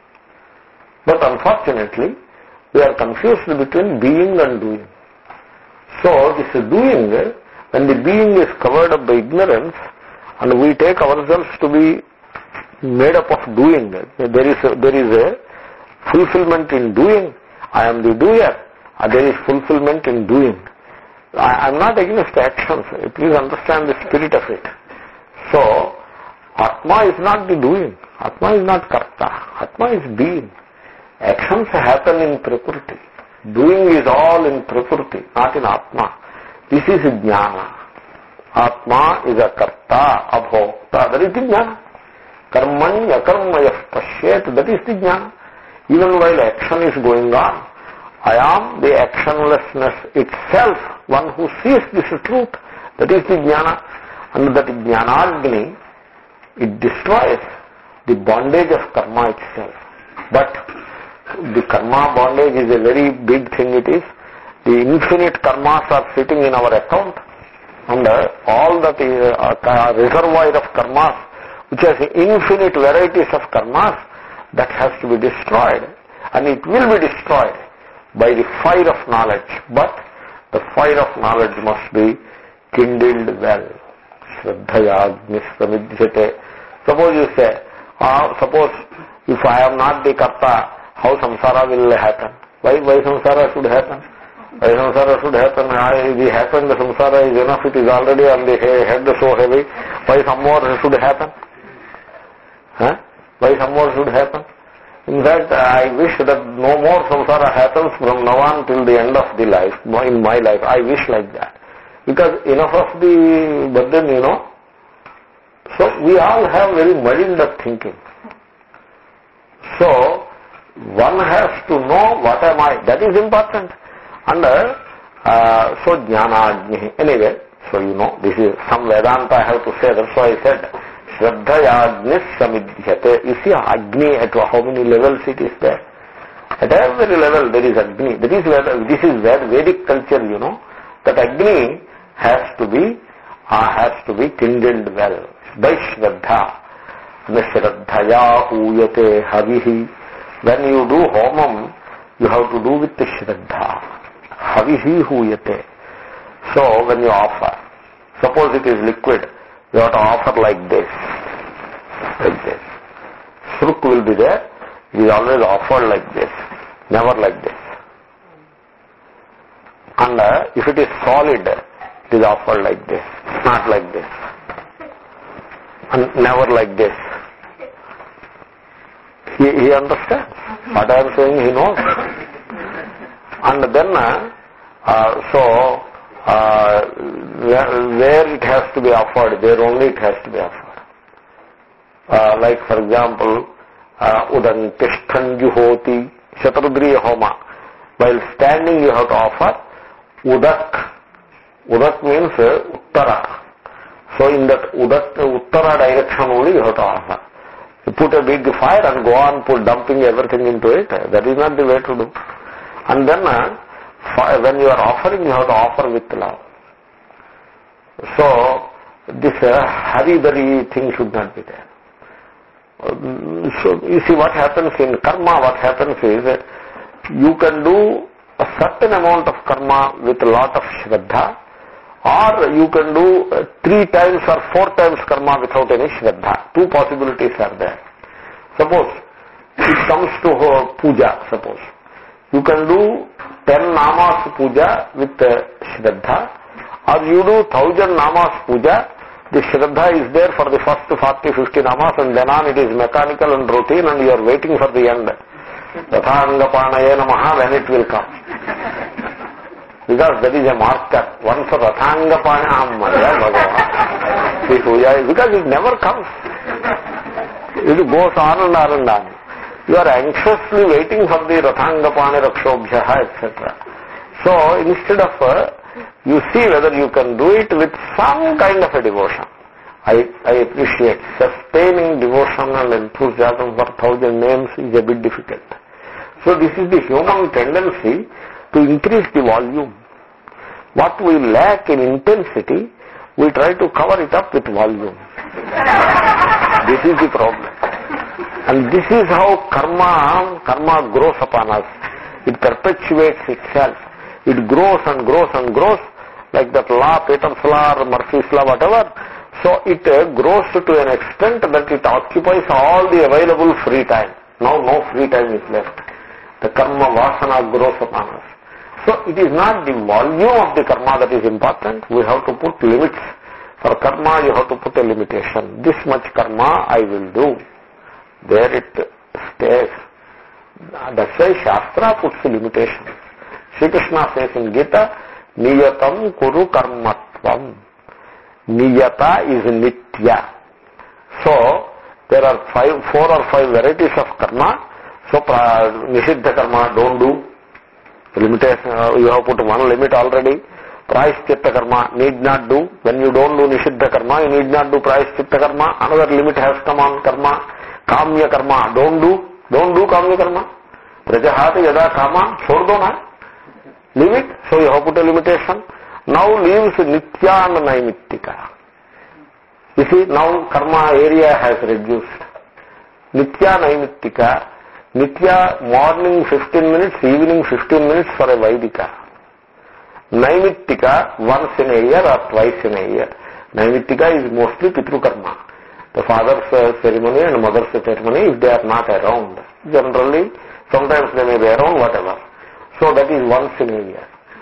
But unfortunately, we are confused between being and doing. So this doing, when the being is covered up by ignorance, and we take ourselves to be made up of doing, there is a fulfillment in doing. I am the doer. There is fulfillment in doing. I am not against actions. Please understand the spirit of it. So, Atma is not the doing. Atma is not karta. Atma is being. Actions happen in Prakriti. Doing is all in Prakriti, not in Atma. This is jnana. Atma is a karta, abhokta. That is the jnana. Karmanya karmayah pashyet. That is the jnana. Even while action is going on, I am the actionlessness itself, one who sees this truth. That is the jnana. And that jnanagni, it destroys the bondage of karma itself. But the karma bondage is a very big thing it is. The infinite karmas are sitting in our account. And all that is a reservoir of karmas, which has infinite varieties of karmas, that has to be destroyed. And it will be destroyed by the fire of knowledge. But the fire of knowledge must be kindled well. Shraddhaya agnistamidhyate. Suppose you say, suppose if I am not the karta, how samsara will happen? Why samsara should happen? Why samsara should happen? It happened, the samsara is enough, it is already on the head so heavy. Why some more should happen? Huh? Why some more should happen? In fact, I wish that no more samsara happens from now on till the end of the life, in my life. I wish like that. Because enough of the burden, So we all have very muddled up thinking. So one has to know what am I. That is important. And so jnana. Anyway, so this is some Vedanta I have to say. That's why I said Shraddhayagnis samidhyate. You see Agni at how many levels it is there. At every level there is Agni. This is where Vedic culture, that Agni has to be kindled well. By Shraddha. Shraddhaya uyate havihi. When you do homam, you have to do with the Shraddha. Havihi huyate. So when you offer, suppose it is liquid, you have to offer like this. Like this. Sruk will be there. It is always offered like this. Never like this. And if it is solid, it is offered like this. Not like this. And never like this. He understands. What I am saying, he knows. And then, where it has to be offered, there only it has to be offered. Like for example, Udantishtan Juhoti, Shatrudriya Homa. While standing you have to offer Udak. Udak means Uttara. So in that Uttara direction only you have to offer. You put a big fire and go on dumping everything into it. That is not the way to do. And then when you are offering, you have to offer with love. So this hurry-burry thing should not be there. So you see what happens in karma, what happens is you can do a certain amount of karma with a lot of shraddha, or you can do 3 times or 4 times karma without any shraddha. 2 possibilities are there. Suppose it comes to puja, suppose. You can do 10 namas puja with shraddha, or you do 1000 namas puja. The shraddha is there for the first 40-50 namas, and then on it is mechanical and routine, and you are waiting for the end. Rathangapanaye namaha, when it will come. Because that is a marker. Once Rathangapanaye Bhagavan, because it never comes. It goes on and on and on. You are anxiously waiting for the Rathangapane Rakshobhyaha, etc. So instead of you see whether you can do it with some kind of a devotion. I appreciate sustaining devotion and enthusiasm for 1000 names is a bit difficult. So this is the human tendency to increase the volume. What we lack in intensity, we try to cover it up with volume. This is the problem. And this is how karma grows upon us. It perpetuates itself. It grows and grows and grows, like that law, Paton's law, Murphy's law, whatever. So it grows to an extent that it occupies all the available free time. Now no free time is left. The karma vasana grows upon us. So it is not the volume of the karma that is important. We have to put limits. For karma you have to put a limitation. This much karma I will do. There it stays. That's why Shastra puts a limitation. Sri Krishna says in Gita, Niyatam kuru karmatvam. Niyata is nitya. So there are 4 or 5 varieties of karma. So Nishiddha karma don't do. Limitation, you have put one limit already. Prayaschitta karma need not do. When you don't do Nishiddha karma, you need not do Prayaschitta karma. Another limit has come on karma. Kamya karma don't do. Don't do Kamya karma. Prajahati yada kama, chhod do na. Leave it. So you have put a limitation. Now leaves nitya and naimittika. You see, now karma area has reduced. Nitya naimittika. Nitya morning 15 minutes, evening 15 minutes for a Vaidika. Naimittika once in a year or twice in a year. Naimittika is mostly Pitru karma. The father's ceremony and mother's ceremony, if they are not around. Generally, sometimes they may be around, whatever. So that is once in a year.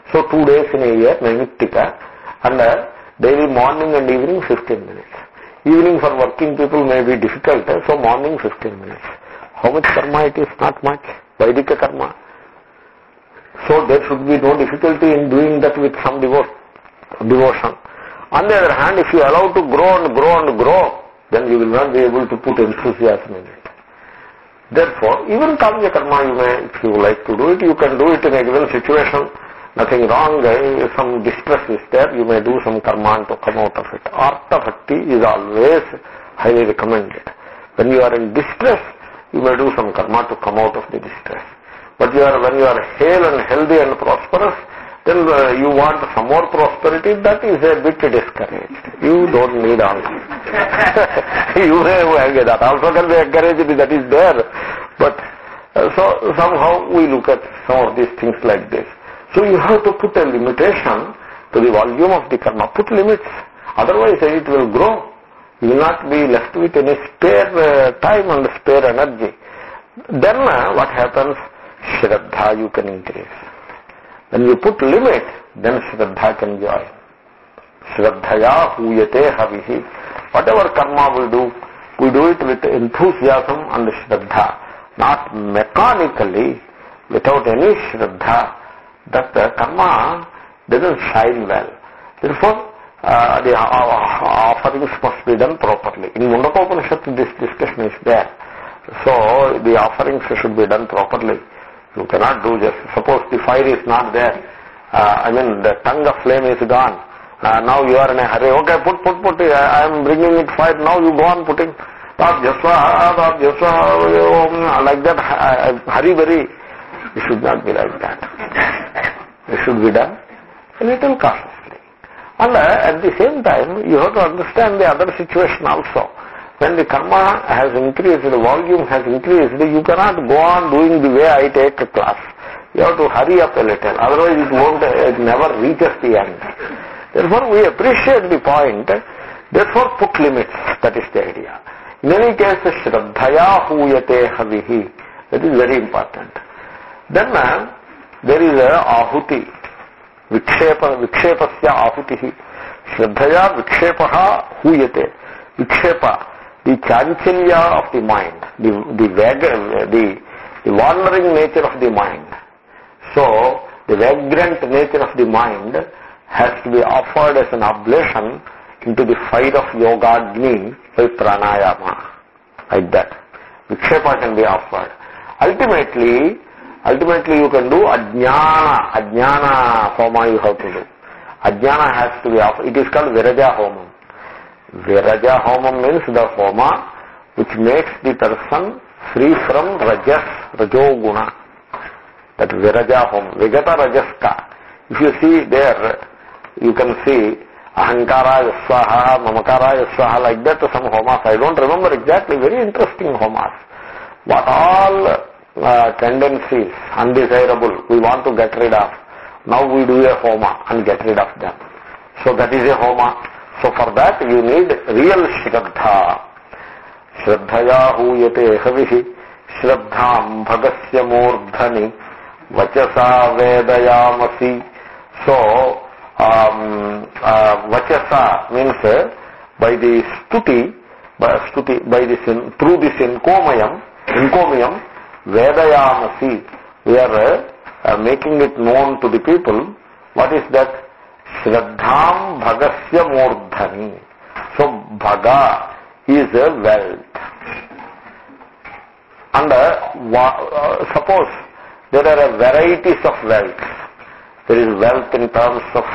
So 2 days in a year, Naimittika, and daily morning and evening 15 minutes. Evening for working people may be difficult, so morning 15 minutes. How much karma it is? Not much. Vaidika karma. So there should be no difficulty in doing that with some devotion. On the other hand, if you allow to grow and grow and grow, then you will not be able to put enthusiasm in it. Therefore, even Kamya karma you may, if you like to do it, you can do it in a given situation. Nothing wrong, some distress is there, you may do some karma to come out of it. Artha bhakti is always highly recommended. When you are in distress, you may do some karma to come out of the distress. But when you are hale and healthy and prosperous, then you want some more prosperity, that is a bit discouraged. You don't need all this. You may that also can be encouraged, that is there. But so somehow we look at some of these things like this. So you have to put a limitation to the volume of the karma. Put limits. Otherwise it will grow. You will not be left with any spare time and spare energy. Then what happens? Shraddha you can increase. When you put limit, then Shraddha can join. Shraddhaya huyate havihi. Whatever karma we do it with enthusiasm and Shraddha. Not mechanically, without any Shraddha. That the karma doesn't shine well. Therefore, the offerings must be done properly. In Mundakopanishad, this discussion is there. So, the offerings should be done properly. You cannot do just, suppose the fire is not there, the tongue of flame is gone. Now you are in a hurry. Okay, put, I am bringing it fire, now you go on putting. Like that, hurry. It should not be like that. It should be done a little cautiously. And at the same time, you have to understand the other situation also. When the karma has increased, the volume has increased, you cannot go on doing the way I take a class. You have to hurry up a little, otherwise it never reaches the end. Therefore, we appreciate the point, therefore put limits, that is the idea. In any case, Shraddhaya huyate havihi, that is very important. Then there is a ahuti, vikshepasya ahutihi. Shraddhaya vikshepaha huyate. Vikshepa, the chanchalya of the mind, the wandering nature of the mind. So, the vagrant nature of the mind has to be offered as an oblation into the fire of Yoga-Agni by pranayama. Like that. Vikshepa can be offered. Ultimately you can do ajnana homa you have to do. Ajnana has to be offered. It is called Viraja Homam. Viraja Homam means the homa which makes the person free from rajoguna. That Viraja Homam. Vigata Rajaska. If you see there, you can see Ahankara Yaswaha, Mamakara Yaswaha, like that some homas. I don't remember exactly, very interesting homas. What all tendencies, undesirable, we want to get rid of. Now we do a homa and get rid of them. So that is a homa. So for that you need real Shraddha. Shraddhaya huyate havihi. Shraddham bhagasya murdhani. Vachasa vedayamasi. So, vachasa means by the stuti, through this encomium, Vedayamasi, we are making it known to the people. What is that? Shraddham bhagasya murdhani. So bhaga is a wealth. And suppose there are varieties of wealth. There is wealth in terms of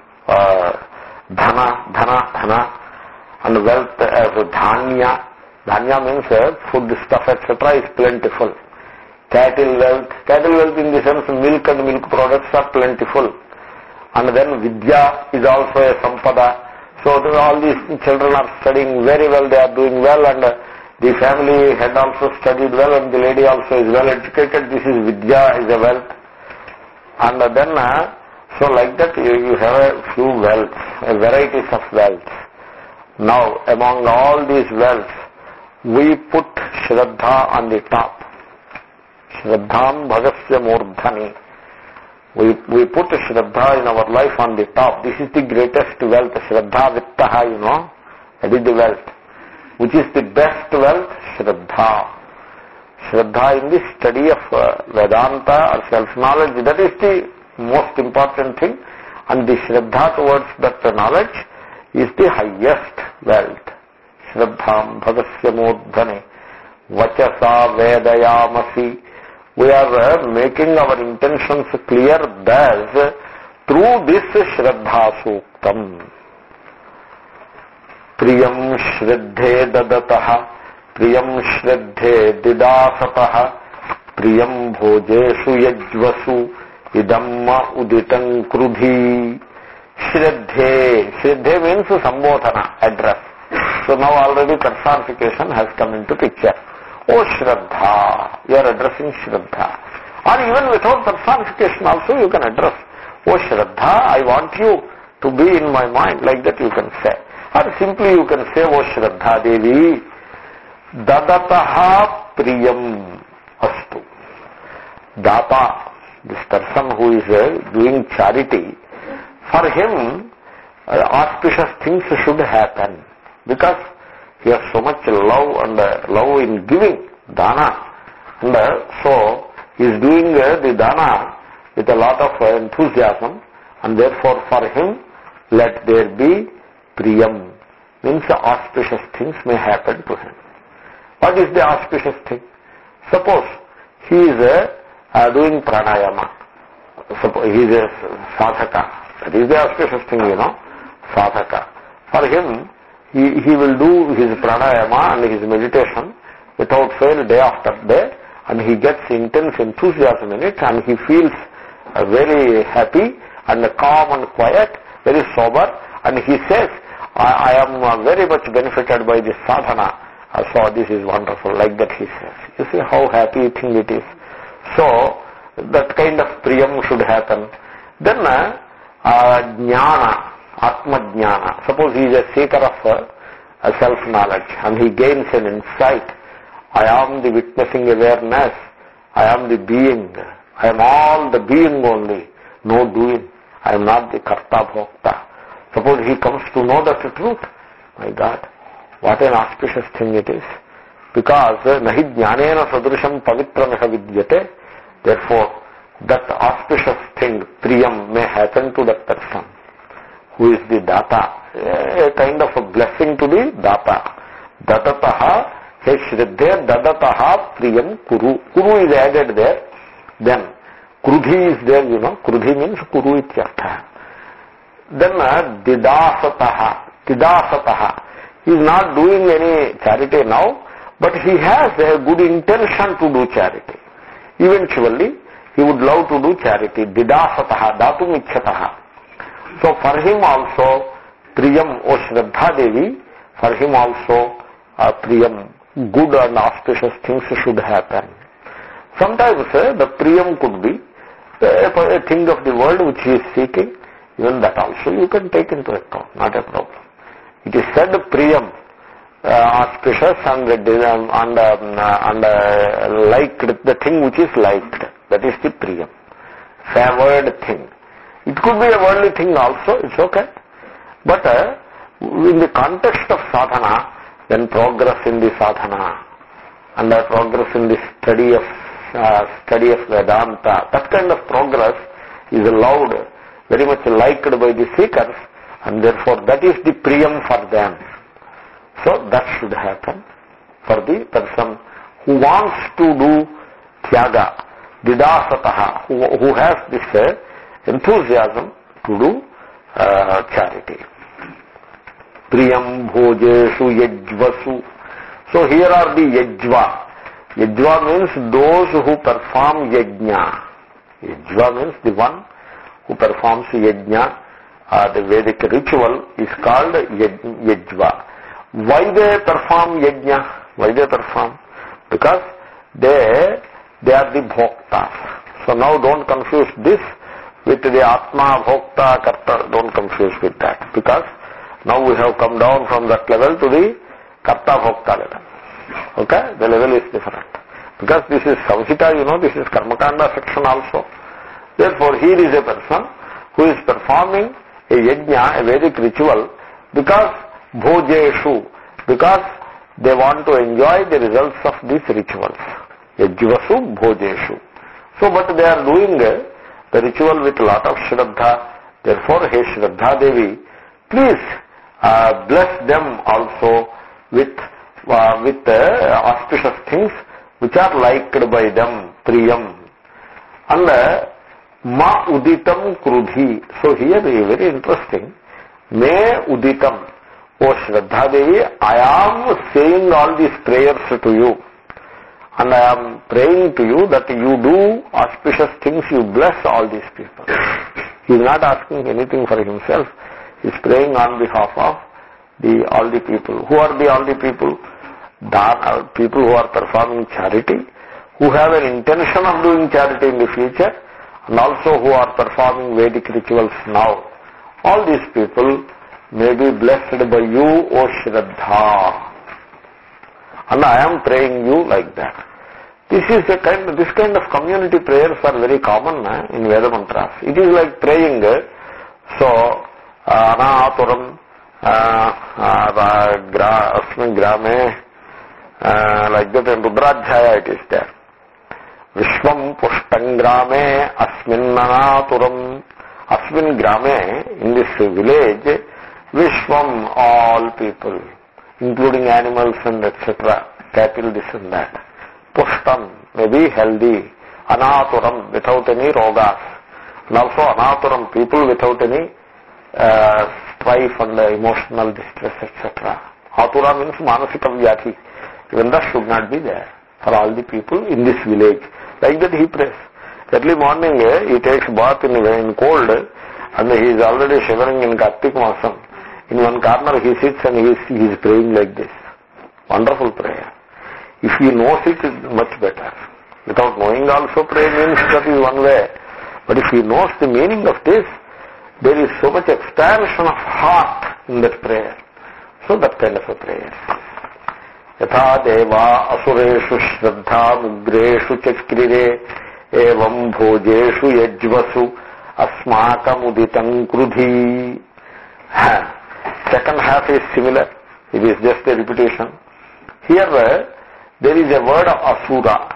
dhana, and wealth as dhanya. Dhanya means food stuff, etc. is plentiful. Cattle wealth in the sense milk and milk products are plentiful. And then vidya is also a sampada. So all these children are studying very well, they are doing well, and the family had also studied well, and the lady also is well educated. This is vidya, is a wealth. And then, so like that you have a few wealths, varieties of wealth. Now, among all these wealths, we put Shraddha on the top. Shraddham bhagasya murdhani. We put Shraddha in our life on the top. This is the greatest wealth. Shraddha Vittaha, you know. That is the wealth. Which is the best wealth? Shraddha. Shraddha in the study of Vedanta or self-knowledge, that is the most important thing. And the Shraddha towards that knowledge is the highest wealth. Shraddham bhagasya modhane vachasa vedayamasi. We are making our intentions clear thus through this Shraddha Suktam. Priyam Shraddhe Dadataha Priyam Shraddhe Didasataha Priyam Bhojeshu Yajvasu Idamma Uditam Krudhi. Shraddhe. Shraddhe means Sambodhana, address. So now already personification has come into picture. Oh Shraddha, you are addressing Shraddha. Or even without personification also you can address. Oh Shraddha, I want you to be in my mind, like that you can say. Or simply you can say, oh Shraddha Devi, Dadataha Priyam Astu. Data, this person who is doing charity, for him auspicious things should happen. Because he has so much love and love in giving dana, and so he is doing the dana with a lot of enthusiasm, and therefore for him let there be priyam, means auspicious things may happen to him. What is the auspicious thing? Suppose he is doing pranayama, suppose he is a sadhaka, that is the auspicious thing, you know, sadhaka. For him, he will do his pranayama and his meditation without fail day after day, and he gets intense enthusiasm in it, and he feels very happy and calm and quiet, very sober, and he says, I am very much benefited by this sadhana, so this is wonderful, like that he says. You see how happy thing it is. So that kind of priyam should happen. Then jnana, Atma-jnana. Suppose he is a seeker of self-knowledge and he gains an insight. I am the witnessing awareness. I am the being. I am all the being only. No doing. I am not the karta-bhokta. Suppose he comes to know that truth. My God, what an auspicious thing it is. Because nahi jnanena sadrisham pavitra naha vidyate. Therefore, that auspicious thing, priyam, may happen to that person who is the data, a kind of a blessing to the data. Dadataha, he shraddhe dadataha priyam kuru. Kuru is added there. Then krudhi is there, you know. Krudhi means kuru ityartha. Then didasataha. Didasataha. He is not doing any charity now, but he has a good intention to do charity. Eventually, he would love to do charity. Didasataha, datum ichyataha. So for him also, priyam, O Shraddha Devi, for him also, priyam, good and auspicious things should happen. Sometimes the priyam could be a thing of the world which he is seeking. Even that also you can take into account, not a problem. It is said priyam, auspicious and liked, the thing which is liked. That is the priyam, favored thing. It could be a worldly thing also, it's okay. But in the context of sadhana, then progress in the sadhana and progress in the study of Vedanta, that kind of progress is allowed, very much liked by the seekers, and therefore that is the priyam for them. So that should happen for the person who wants to do tyaga, didasataha, who has this enthusiasm to do charity. Priyam bhojeshu yajvasu. So here are the yajva. Yajva means those who perform yajna. Yajva means the one who performs yajna. The Vedic ritual is called yajva. Why they perform yajna? Why they perform? Because they are the bhoktas. So now don't confuse this with the Atma, Bhokta, Karta. Don't confuse with that. Because now we have come down from that level to the Karta, Bhokta level. Okay? The level is different. Because this is Samhita, you know, this is Karmakanda section also. Therefore, here is a person who is performing a yajna, a Vedic ritual, because bhojeshu, because they want to enjoy the results of these rituals. Yajvasu bhojeshu. So, but they are doing the ritual with a lot of Shraddha. Therefore, hey Shraddha Devi, please bless them also with auspicious things which are liked by them, priyam. And ma uditam krudhi. So here very interesting. Me uditam. O Shraddha Devi, I am saying all these prayers to you. And I am praying to you that you do auspicious things, you bless all these people. He is not asking anything for himself. He is praying on behalf of all the people. Who are all the people? People who are performing charity, who have an intention of doing charity in the future, and also who are performing Vedic rituals now. All these people may be blessed by you, O Shraddha. And I am praying you like that. This kind of community prayers are very common in Veda mantras. It is like praying, so, anaturam, asmin grame, like that in Rudradhyaya it is there. Vishwam pushtam grame, asmin anaturam, asmin grame, in this village, Vishwam, all people, including animals and etc., cattle, this and that. Pushtam, may be healthy. Anaturam, without any rogas. And also anaturam, people without any strife and emotional distress, etc. Atura means manasika vyati. Even that should not be there for all the people in this village. Like that he prays. Early morning he takes bath in cold and he is already shivering in Kartik Masam. In one corner he sits and he is praying like this. Wonderful prayer. If he knows it, it's much better. Without knowing also prayer means that is one way. But if he knows the meaning of this, there is so much expansion of heart in that prayer. So that kind of a prayer. Yatha deva asureshu shraddha mugreshu chakrire evam bhojeshu yajvasu asmakam uditam krudhi. Second half is similar. It is just a repetition. Here there is a word of asura.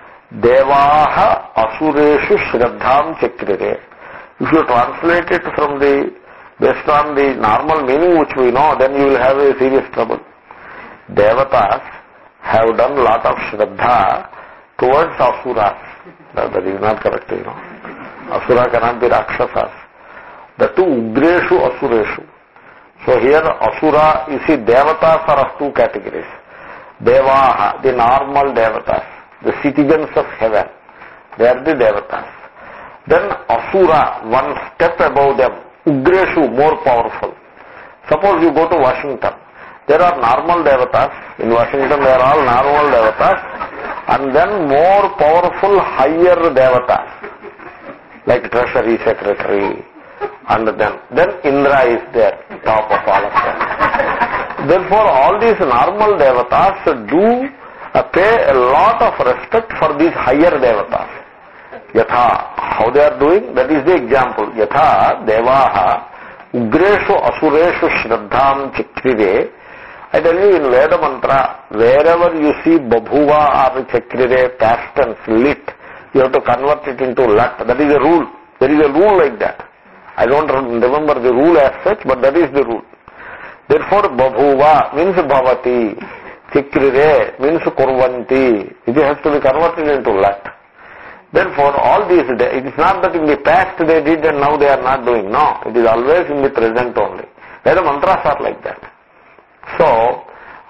Devaha asureshu shraddham chakrire. If you translate it from based on the normal meaning which we know, then you will have a serious trouble. Devatas have done lot of shraddha towards asuras. That is not correct, Asura cannot be rakshasas. The two ugreshu asureshu. So here asura, you see, devatas are of two categories. Devaha, the normal devatas, the citizens of heaven, they are the devatas. Then asura, one step above them, ugreshu, more powerful. Suppose you go to Washington, there are normal devatas. In Washington they are all normal devatas, and then more powerful, higher devatas, like Treasury Secretary, and then Indra is there, top of all of them. Therefore, all these normal devatas do pay a lot of respect for these higher devatas. Yatha, how they are doing? That is the example. Yatha devaha ugreshu asureshu shraddham chakrire. I tell you, in Veda mantra, wherever you see babhuva or chakrire, past tense, lit, you have to convert it into lat. That is a rule. There is a rule like that. I don't remember the rule as such, but that is the rule. Therefore, babhuva means bhavati, chikrire means kurvanti. It has to be converted into lat. Therefore, all these, it is not that in the past they did and now they are not doing. No, it is always in the present only. Veda mantras are like that. So,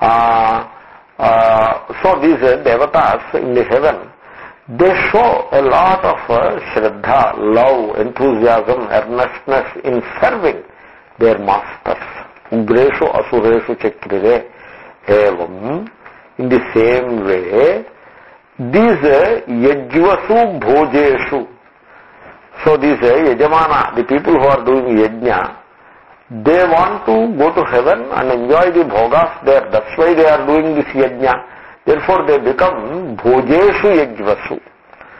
these devatas in the heaven, they show a lot of shraddha, love, enthusiasm, earnestness in serving their masters. Ugreshu asureshu chakrire evam. In the same way, these yajvasu bhojeshu. So these yajamana, the people who are doing yajna, they want to go to heaven and enjoy the bhogas there. That's why they are doing this yajna. Therefore they become bhojeshu yajvasu.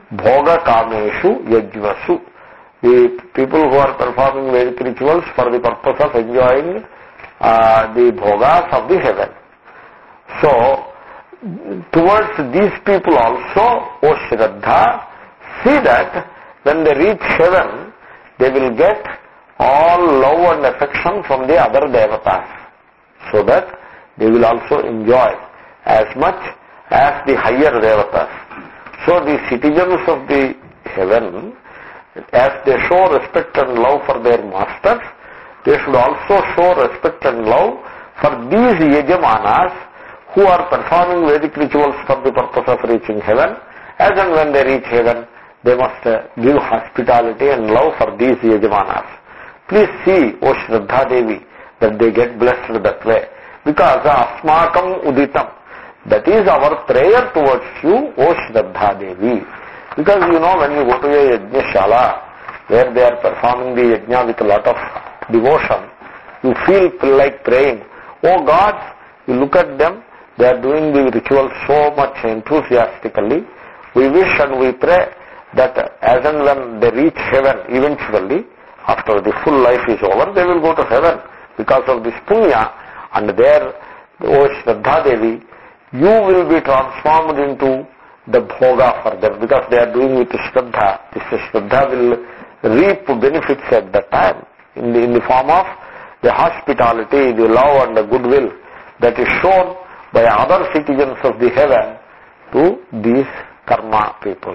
bhoga kameshu yajvasu. The people who are performing Vedic rituals for the purpose of enjoying the bhogas of the heaven. So, towards these people also, O Shraddha, see that when they reach heaven, they will get all love and affection from the other devatas, so that they will also enjoy as much as the higher devatas. So the citizens of the heaven, as they show respect and love for their masters, they should also show respect and love for these yajamanas who are performing Vedic rituals for the purpose of reaching heaven. As and when they reach heaven, they must give hospitality and love for these yajamanas. Please see, O Shraddha Devi, that they get blessed that way. Because asmakam uditam, that is our prayer towards you, O Shraddha Devi. Because you know, when you go to a yajna shala, where they are performing the yajna with a lot of devotion, you feel like praying. Oh God, you look at them, they are doing the ritual so much enthusiastically. We wish and we pray that as and when they reach heaven eventually, after the full life is over, they will go to heaven because of this punya, and there, O Shraddha Devi, you will be transformed into the bhoga for them, because they are doing with Shraddha. This Shraddha will reap benefits at that time in the form of the hospitality, the love and the goodwill that is shown by other citizens of the heaven to these karma people.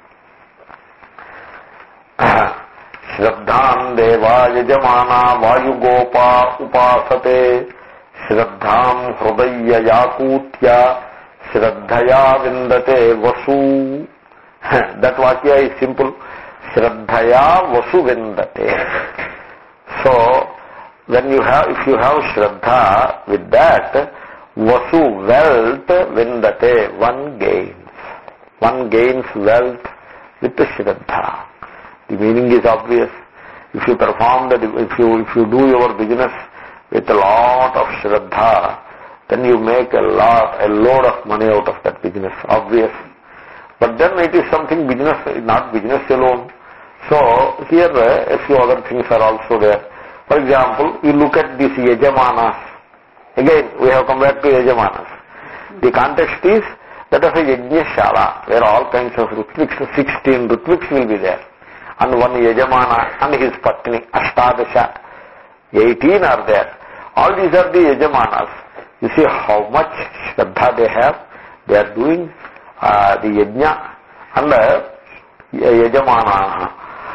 Shraddham deva yajamana vayugopa upasate Shraddham hrudaya yakutya Shraddhaya vindate vasu. That vakya is simple. Shraddhaya vasu vindate. So, when you have, if you have Shraddha, with that, vasu, wealth, vindate, one gains. One gains wealth with the Shraddha. The meaning is obvious. If you perform that, if you do your business with a lot of Shraddha, then you make a load of money out of that business, obvious. But then it is something business, not business alone. So here a few other things are also there. For example, you look at these yajamanas. Again, we have come back to yajamanas. The context is that of a yajna shala, where all kinds of ritviks, 16 ritviks will be there. And one yajamana and his patni, ashtadasha, 18 are there. All these are the yajamanas. You see how much shraddha they have. They are doing the yajna and yajamana.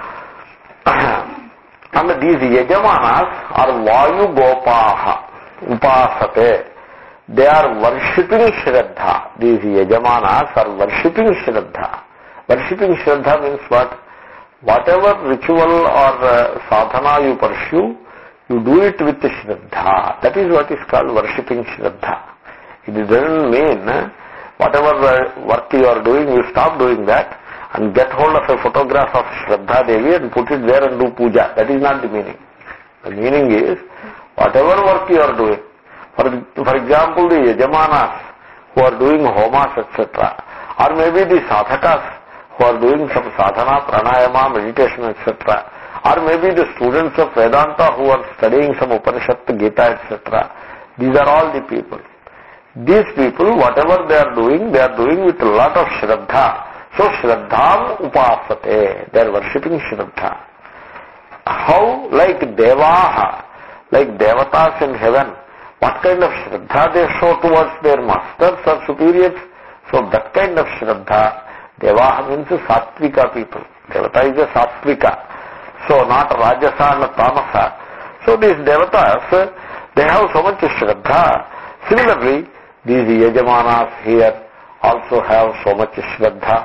And these yajamanas are vayu gopaha, upasate. They are worshipping Shraddha. These yajamanas are worshipping Shraddha. Worshipping Shraddha means what? Whatever ritual or sadhana you pursue, you do it with Shraddha. That is what is called worshipping Shraddha. It doesn't mean whatever work you are doing, you stop doing that and get hold of a photograph of Shraddha Devi and put it there and do puja. That is not the meaning. The meaning is, whatever work you are doing, for example, the yajamanas who are doing homas, etc., or maybe the sadhakas who are doing some sadhana, pranayama, meditation, etc., or maybe the students of Vedanta who are studying some Upanishad, Gita, etc., these are all the people. These people, whatever they are doing with a lot of Shraddha. So, Shraddham upasate, they are worshipping Shraddha. How? Like Devaha, like Devatas in heaven, what kind of Shraddha they show towards their masters or superiors? So, that kind of Shraddha, Devaha means Sattvika people. Devata is a Sattvika. So, not Rajasa and Tamasa. So, these Devatas, they have so much Shraddha. Similarly, these Yajamanas here also have so much Shraddha.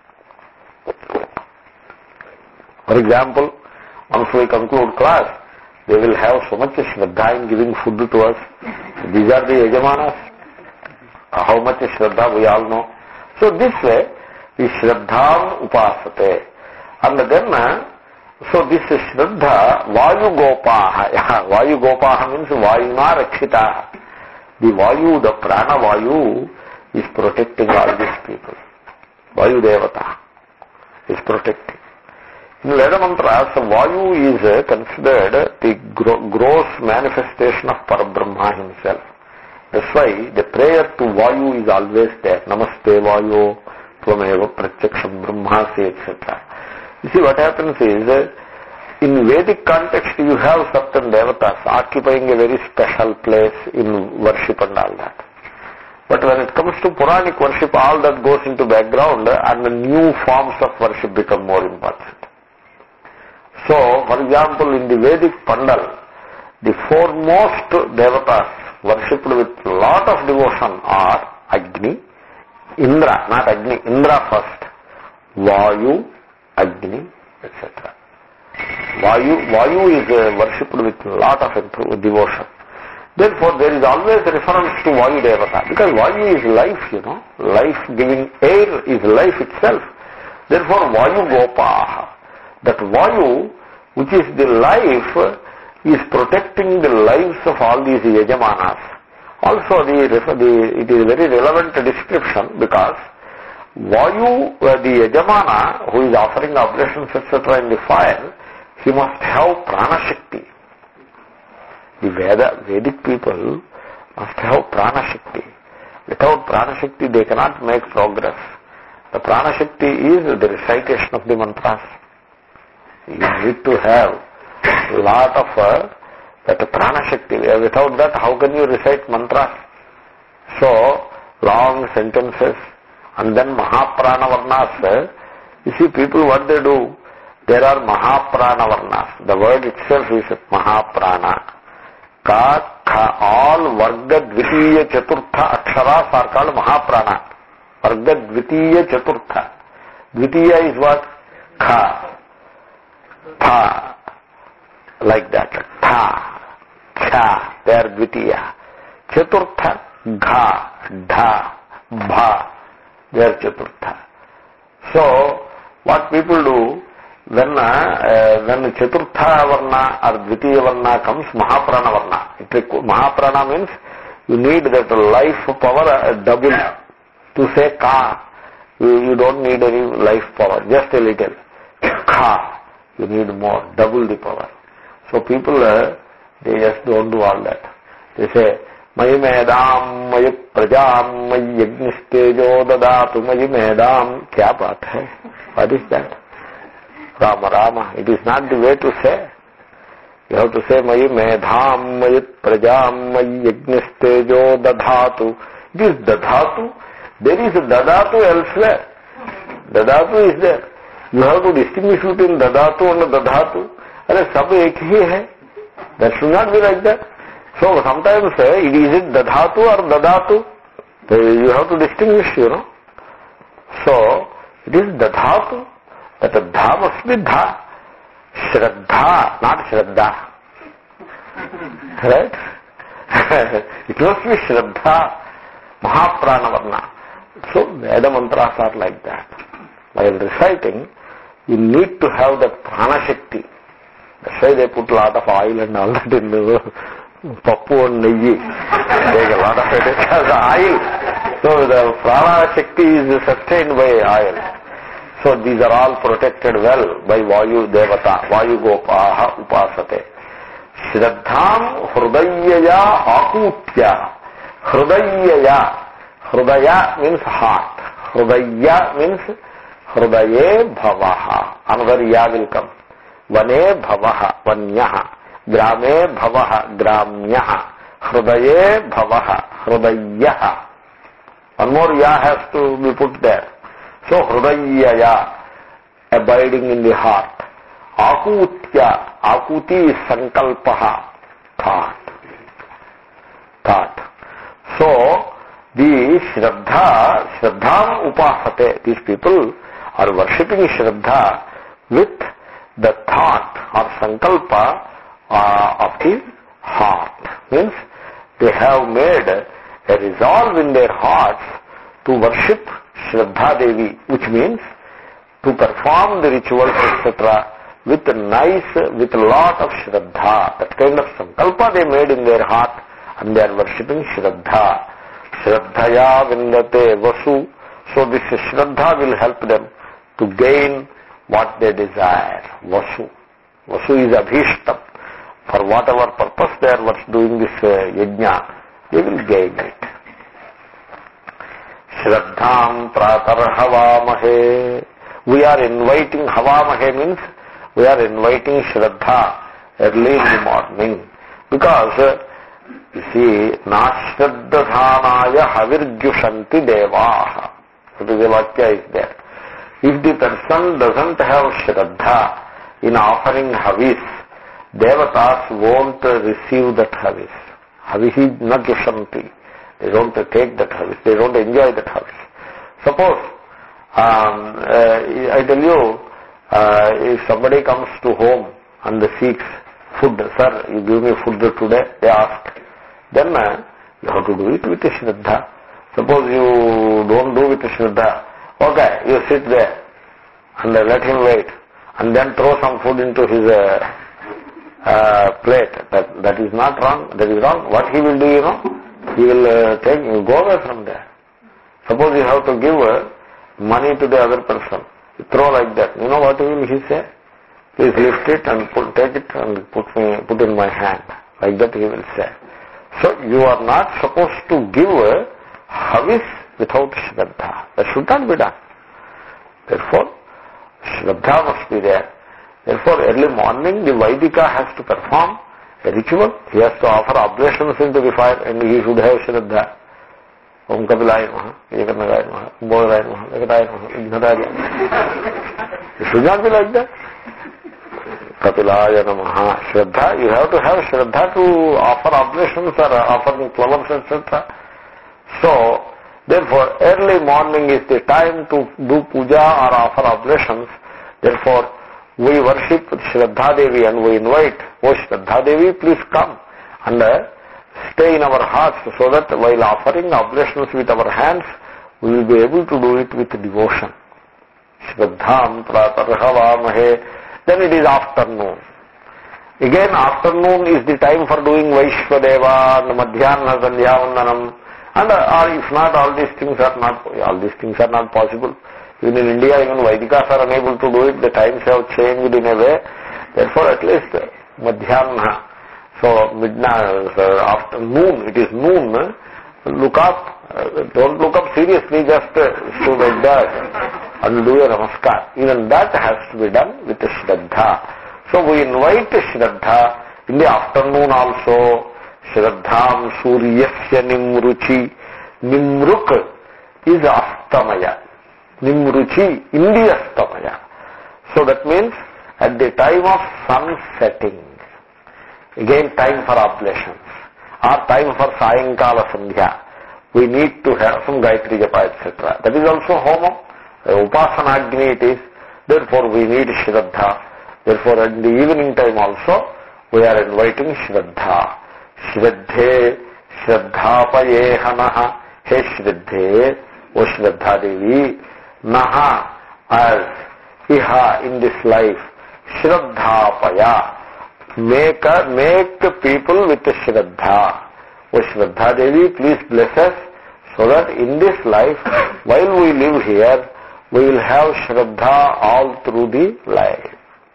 For example, once we conclude class, they will have so much Shraddha in giving food to us. These are the Yajamanas. How much Shraddha we all know. So this way, the Shraddham upasate. And then, so this Shraddha, Vayu Gopaha. Vayu Gopaha means Vayuna Rakshitaha. The Vayu, the Prana Vayu is protecting all these people. Vayu Devata. is protecting. In Veda mantras, Vayu is considered the gross manifestation of Parabrahma himself. That's why the prayer to Vayu is always there. Namaste Vayu, Tvameva Pratyaksham Brahmasi, etc. You see, what happens is, in Vedic context, you have certain devatas occupying a very special place in worship and all that. But when it comes to Puranic worship, all that goes into background and the new forms of worship become more important. So, for example, in the Vedic Pandal, the foremost devatas worshipped with lot of devotion are Agni, Indra, not Agni, Indra first, Vayu, Agni, etc. Vayu is worshipped with lot of devotion. Therefore, there is always a reference to Vayu Devata, because Vayu is life, life-giving air is life itself. Therefore, Vayu Gopaha. That Vayu, which is the life, is protecting the lives of all these Yajamanas. Also, it is a very relevant description, because Vayu, the Yajamana, who is offering oblations, etc. in the fire, he must have Prana Shakti. The Vedic people must have Prana Shakti. Without Prana Shakti, they cannot make progress. The Prana Shakti is the recitation of the mantras. You need to have a lot of that Prana Shakti. Without that, how can you recite mantras? So, long sentences, and then Mahaprana Varnas. You see, people, what they do, there are Mahaprana Varnas. The word itself is Mahaprana. Ka, Kha, all Varga Dvitiya Chaturtha Aksharas are called Mahaprana. Varga Dvitiya Chaturtha. Dvitiya is what? Kha. Tha, like that. Tha, Cha, they are Dvitiya. Chaturtha, Gha, Dha, Bha, they are Chaturtha. So, what people do, when Chaturtha Varna or Dvitiya Varna comes, Mahaprana Varna. Mahaprana means you need that life power double. To say Ka, you don't need any life power, just a little. Ka, you need more, double the power. So people, they just don't do all that. They say, Mayi Medam, Mayi Prajam, Mayi Yagnistejo Dadatu, Mayi Medam. Kya baat hai? What is that? Rama Rama. It is not the way to say. You have to say, Mayi Medham, Mayi Prajam, Mayi Yagnistejo Dadatu. It is Dadatu. There is a Dadatu elsewhere. Dadatu is there. You have to distinguish between Dadatu and Dadhatu. Arre, sab ek hi hai. That should not be like that. So sometimes it is it Dadhatu or Dadatu. You have to distinguish, So it is Dadhatu. That Dha must be Dha. Shraddha, not Shraddha. Right? It must be Shraddha. Mahaprana Varna. So Veda mantras are like that. While reciting, you need to have that Prana Shakti. That's why they put a lot of oil and all that in the Pappu and Neyyi. Take a lot of it as oil. So the Prana Shakti is sustained by oil. So these are all protected well by Vayu Devata, Vayu Gopaha Upasate. Shraddham Hrudayaya Akutya. Hrudayaya. Hrudaya means heart. Hrudaya means Hrudaye Bhavaha. Another ya will come. Vane Bhavaha. Vanyaha. Grame Bhavaha. Gramyaha. Hrudaye Bhavaha. Hrudayaha. One more ya has to be put there. So Hrudayaya, abiding in the heart. Akutya. Akuti is Sankalpaha. Thought. So, the Shraddha Upasate, these people are worshipping Shraddha with the thought or Sankalpa of the heart. Means they have made a resolve in their hearts to worship Shraddha Devi, which means to perform the rituals, etc. with a lot of Shraddha. That kind of Sankalpa they made in their heart, and they are worshipping Shraddha. Shraddhaya Vindate Vasu. So this Shraddha will help them to gain what they desire. Vasu. Vasu is Abhishtam. For whatever purpose they are doing this yajna, they will gain it. Shraddham pratar havamahe. We are inviting, havamahe means we are inviting Shraddha early in the morning. Because, you see, nashraddhanaya havirgyushanti devaha. It is a vakya is there. If the person doesn't have Shraddha in offering havis, devatas won't receive that havis. Havis is not yushanti. They don't take that havis. They don't enjoy that havis. Suppose, I tell you, if somebody comes to home and seeks food, sir, you give me food today, they ask, then you have to do it with Shraddha. Suppose you don't do with Shraddha, okay, you sit there and let him wait and then throw some food into his plate. That is not wrong. That is wrong. What he will do, he will go away from there. Suppose you have to give money to the other person, you throw like that. You know what will he say? Please lift it and take it and put in my hand. Like that he will say. So you are not supposed to give havis without Shraddha. That should not be done. Therefore, Shraddha must be there. Therefore, early morning the Vaidika has to perform a ritual. He has to offer oblations into the fire and he should have Shraddha. Om Kapilaya Namaha, Ekannagaya Namaha, Bodhaya Namaha, Ekataya Namaha, Vignataya. It should not be like that. Kapilaya Namaha, Shraddha, you have to have Shraddha to offer oblations or offer flowers, etc. So, therefore, early morning is the time to do puja or offer oblations. Therefore, we worship Shraddha Devi and we invite, oh Shraddha Devi, please come and stay in our hearts so that while offering oblations with our hands, we will be able to do it with devotion. Shraddham pratarhavamahe. Then it is afternoon. Again, afternoon is the time for doing Vaishvadeva and Madhyana Sandhyavandanam. And or if not, all these things are not possible. Even in India, even Vaidikas are unable to do it. The times have changed in a way. Therefore, at least Madhyana. So midnight, afternoon, it is noon. Look up. Don't look up seriously, just so like that and do a namaskar. Even that has to be done with Shraddha. So we invite Shraddha in the afternoon also. Shraddham Suryasya Nimruchi. Nimruk is Astamaya. Nimruchi, in the Astamaya. So that means at the time of sun setting. Again, time for oblations or time for Sayankala Sandhya. We need to have some Gayatri Japa, etc. That is also Homam. Upasanagni it is. Therefore, we need Shraddha. Therefore, at the evening time also, we are inviting Shraddha. Shraddhe, Shraddhapaye Hanaha. He Shraddhe, O Shraddha Devi, Naha, as Iha in this life, Shraddhapaya. Make people with Shraddha. O Shraddha Devi, please bless us so that in this life, while we live here, we will have Shraddha all through the life.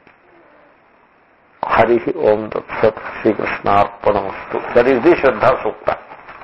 Hari Om Tat Sat Sri Krishna Arpanamastu. That is the Shraddha Sukta.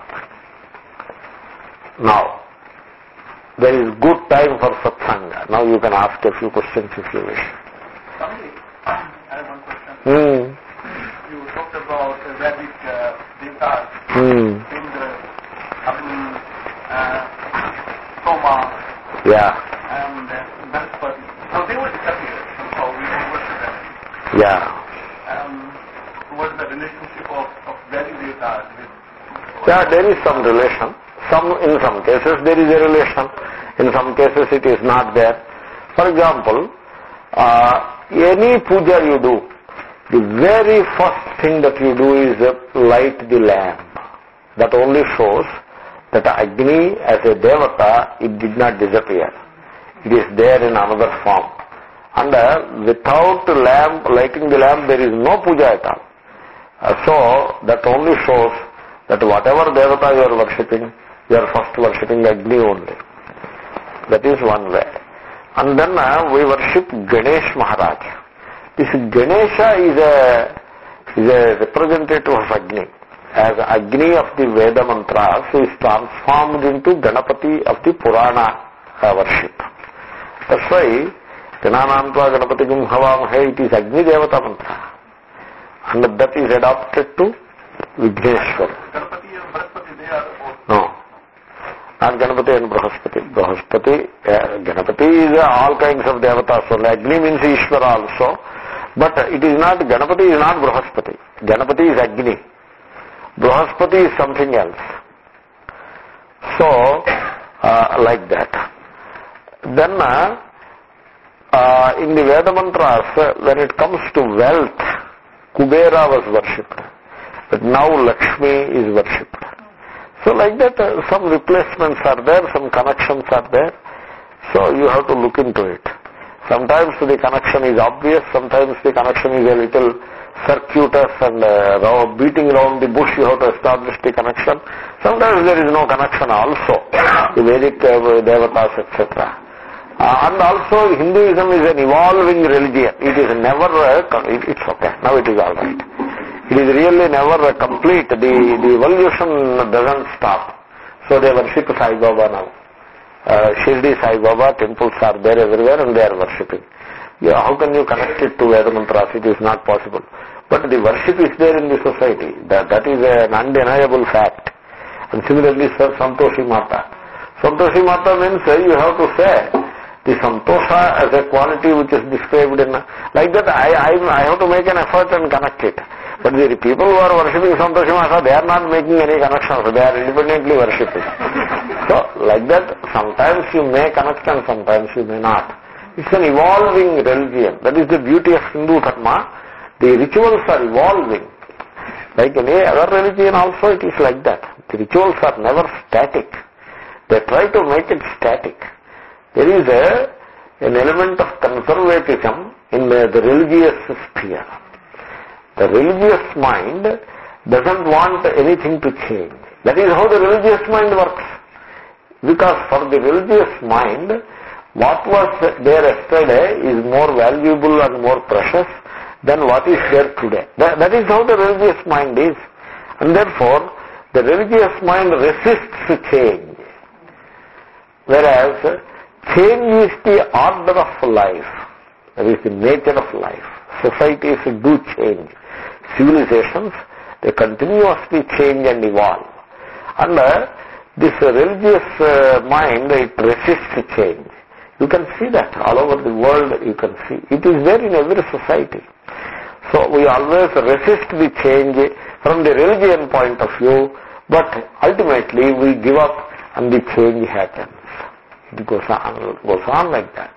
Now, there is good time for Satsanga. Now you can ask a few questions if you wish. I have one question. You talked about Vedic Devtas, Indra, Agni, Soma, and Bhaspati. So they were disappeared somehow. We don't worship them. Yeah. What is the relationship of Vedic Devtas with? Yeah, there is some relation. In some cases there is a relation. In some cases it is not there. For example, any puja you do, the very first thing that you do is light the lamp. That only shows that Agni as a Devata, it did not disappear. It is there in another form. And without lighting the lamp, there is no puja at all. So that only shows that whatever Devata you are worshipping, you are first worshipping Agni only. That is one way. And then we worship Ganesh Maharaj. This Ganesha is a representative of Agni. As Agni of the Veda mantras, who is transformed into Ganapati of the Purana worship. That's why Gananantva Ganapatigam Havamahe, it is Agni Devata mantra. And that is adopted to Vigneshwar. Ganapati and Brahaspati, they are both. No. Not Ganapati and Brahaspati. Ganapati is all kinds of devatas. So Agni means Ishvara also. But it is not, Ganapati is not Brahaspati. Ganapati is Agni. Brahaspati is something else. So, like that. Then, in the Veda mantras, when it comes to wealth, Kubera was worshipped. But now Lakshmi is worshipped. So like that, some replacements are there, some connections are there. So you have to look into it. Sometimes the connection is obvious, sometimes the connection is a little circuitous and beating around the bush, you have to establish the connection. Sometimes there is no connection also, the Vedic devatas, etc. And also Hinduism is an evolving religion. It is never, it's okay, now it is alright. It is really never complete. The evolution doesn't stop. So they worship Sai Baba now. Shirdi Sai Baba temples are there everywhere and they are worshipping. Yeah, how can you connect it to Veda mantras? It is not possible. But the worship is there in the society. That is an undeniable fact. And similarly, Santoshi Mata. Santoshi Mata means you have to say the Santosha as a quality which is described in... Like that, I have to make an effort and connect it. But the people who are worshipping Santoshi Mata, they are not making any connections. They are independently worshipping. So, like that, sometimes you may connect and sometimes you may not. It's an evolving religion. That is the beauty of Hindu Dharma. The rituals are evolving. Like any other religion also, it is like that. The rituals are never static. They try to make it static. There is an element of conservatism in the religious sphere. The religious mind doesn't want anything to change. That is how the religious mind works. Because for the religious mind, what was there yesterday is more valuable and more precious than what is there today. That is how the religious mind is. And therefore, the religious mind resists change. Whereas, change is the order of life. That is the nature of life. Societies do change. Civilizations, they continuously change and evolve. And this religious mind, it resists change. You can see that all over the world, you can see. It is there in every society. So we always resist the change from the religion point of view, but ultimately we give up and the change happens. It goes on like that.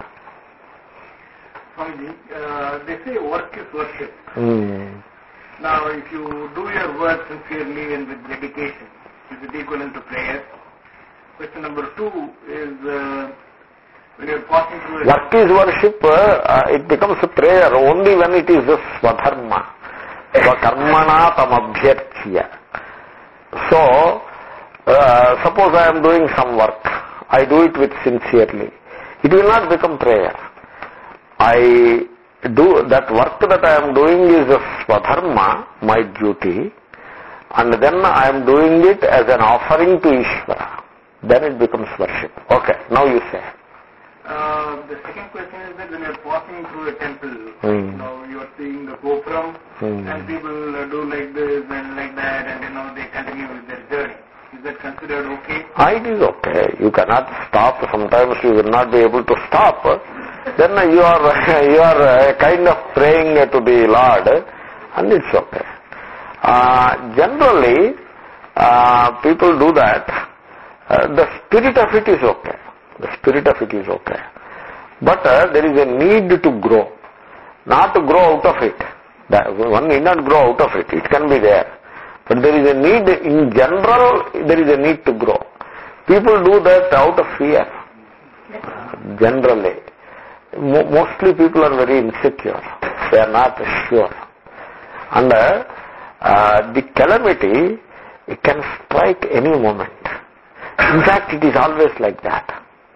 Swamiji, they say work is worship. Now, if you do your work sincerely and with dedication, is it equivalent to prayer? Question number 2 is when you're passing through a... Work is worship, it becomes a prayer only when it is a swadharma. Swakarmana tamabhyarchya. So, suppose I am doing some work. I do it with sincerely. It will not become prayer. I do that work that I am doing is a swadharma, my duty, and then I am doing it as an offering to Ishvara. Then it becomes worship. Okay, now you say. The second question is that when you are passing through a temple, you are seeing the gopuram, and people do like this and like that, and they continue with their journey. Is that considered okay? It is okay. You cannot stop. Sometimes you will not be able to stop. Then you are kind of praying to the Lord, and it's okay. Generally, people do that. The spirit of it is okay. The spirit of it is okay. But there is a need to grow. Not to grow out of it. One need not grow out of it. It can be there. But there is a need, in general, there is a need to grow. People do that out of fear. Generally. Mostly people are very insecure. They are not sure. And the calamity, it can strike any moment. In fact, it is always like that.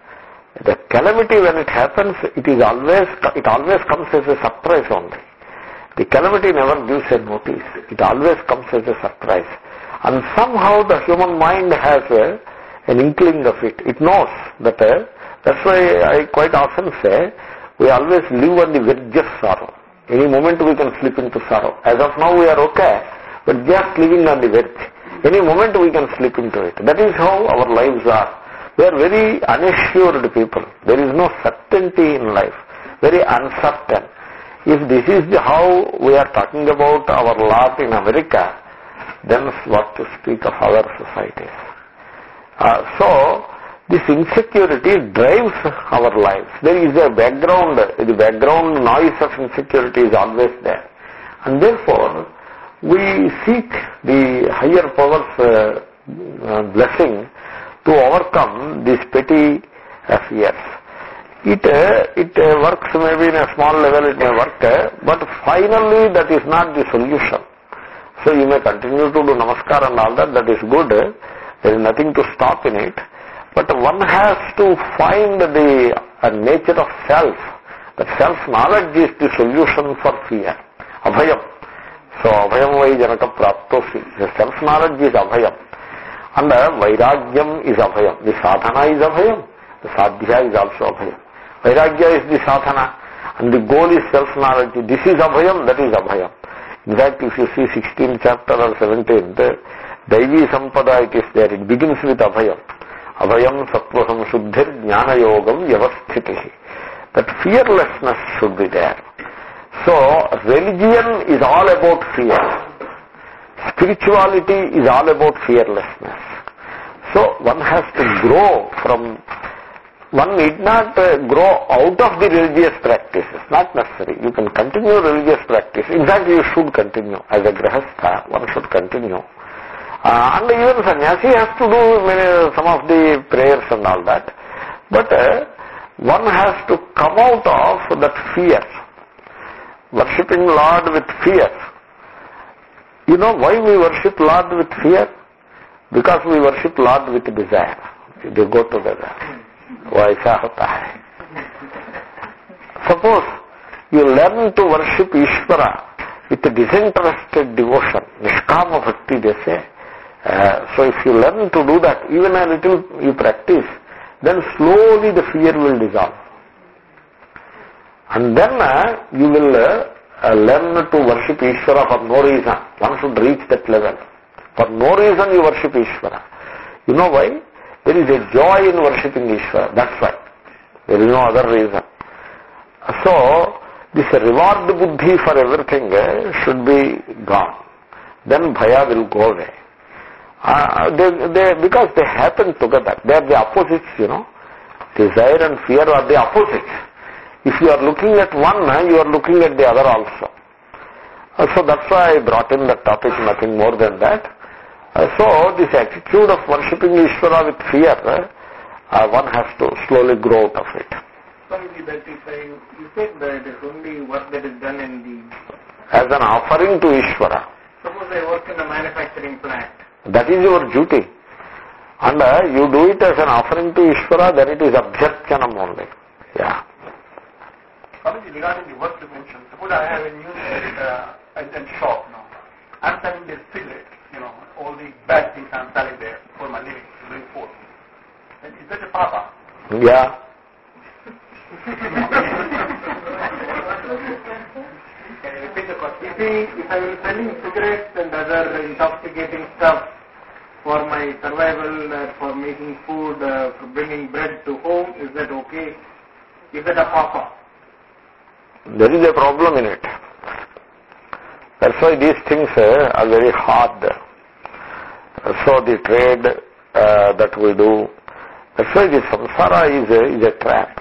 The calamity, when it happens, it always comes as a surprise only. The calamity never gives a notice. It always comes as a surprise. And somehow the human mind has an inkling of it. It knows that. That's why I quite often say, we always live on the verge of sorrow. Any moment we can slip into sorrow. As of now we are okay, but just living on the verge. Any moment we can slip into it. That is how our lives are. We are very unassured people. There is no certainty in life. Very uncertain. If this is how we are talking about our lot in America, then what to speak of our societies. So, this insecurity drives our lives. There is a background, the background noise of insecurity is always there. And therefore, we seek the higher power's blessing to overcome these petty fears. It works maybe in a small level, it may work, but finally that is not the solution. So you may continue to do namaskar and all that is good. There is nothing to stop in it. But one has to find the nature of self. That self-knowledge is the solution for fear. Abhayam. So abhayam vai janaka praptosi. The self-knowledge is abhayam. And vairagyam is abhayam. The sadhana is abhayam. The sadhya is also abhayam. Vairagya is the sadhana. And the goal is self-knowledge. This is abhayam, that is abhayam. In fact, if you see 16th chapter or 17th, Daivi Sampada, it is there. It begins with abhayam. Abhayam sattvaham shuddhir jnana yogam vyavasthitihi. That fearlessness should be there. So, religion is all about fear. Spirituality is all about fearlessness. So, one has to grow from, one need not grow out of the religious practices, not necessary. You can continue religious practice. In fact, you should continue. As a grahastha, one should continue. And even sannyasi has to do some of the prayers and all that. But one has to come out of that fear. Worshipping Lord with fear. You know why we worship Lord with fear? Because we worship Lord with desire. They go together. Vaisa hota hai. Suppose you learn to worship Ishvara with disinterested devotion, Nishkama Bhakti they say. So if you learn to do that, even a little you practice, then slowly the fear will dissolve. And then you will learn to worship Ishvara for no reason. One should reach that level. For no reason you worship Ishvara. You know why? There is a joy in worshipping Ishvara. That's why. There is no other reason. So, this reward buddhi for everything should be gone. Then bhaya will go away. Because they happen together. They are the opposites, you know. Desire and fear are the opposites. If you are looking at one, you are looking at the other also. So that's why I brought in that topic, nothing more than that. So this attitude of worshipping Ishvara with fear, one has to slowly grow out of it. Swamiji, that you said that it is only work that is done in the... As an offering to Ishvara. Suppose I work in a manufacturing plant. That is your duty. And you do it as an offering to Ishvara, then it is abhyarchanam only. Yeah. Swamiji, regarding the work you mentioned, suppose I have a new shop now. I'm selling this cigarette, you know, all the bad things I'm selling there for my living, doing food. And is that a papa? Yeah. If I am selling cigarettes and other intoxicating stuff for my survival, for making food, for bringing bread to home, is that okay? Is that a papa? There is a problem in it. That's why these things are very hard. So the trade that we do, that's why the samsara is a trap.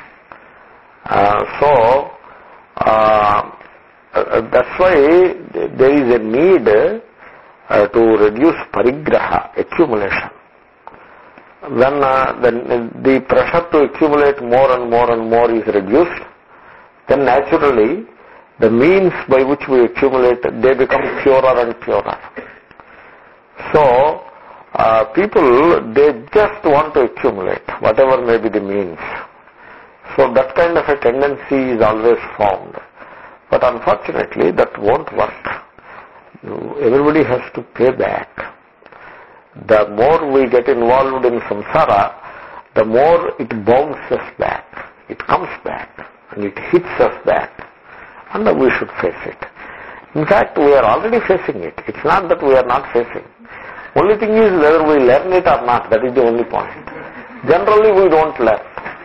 That's why there is a need to reduce parigraha, accumulation. When the pressure to accumulate more and more and more is reduced, then naturally the means by which we accumulate, they become purer and purer. So, people, they just want to accumulate, whatever may be the means. So that kind of a tendency is always found. But unfortunately, that won't work. Everybody has to pay back. The more we get involved in samsara, the more it bounces back. It comes back and it hits us back. And we should face it. In fact, we are already facing it. It's not that we are not facing. Only thing is whether we learn it or not. That is the only point. Generally, we don't learn.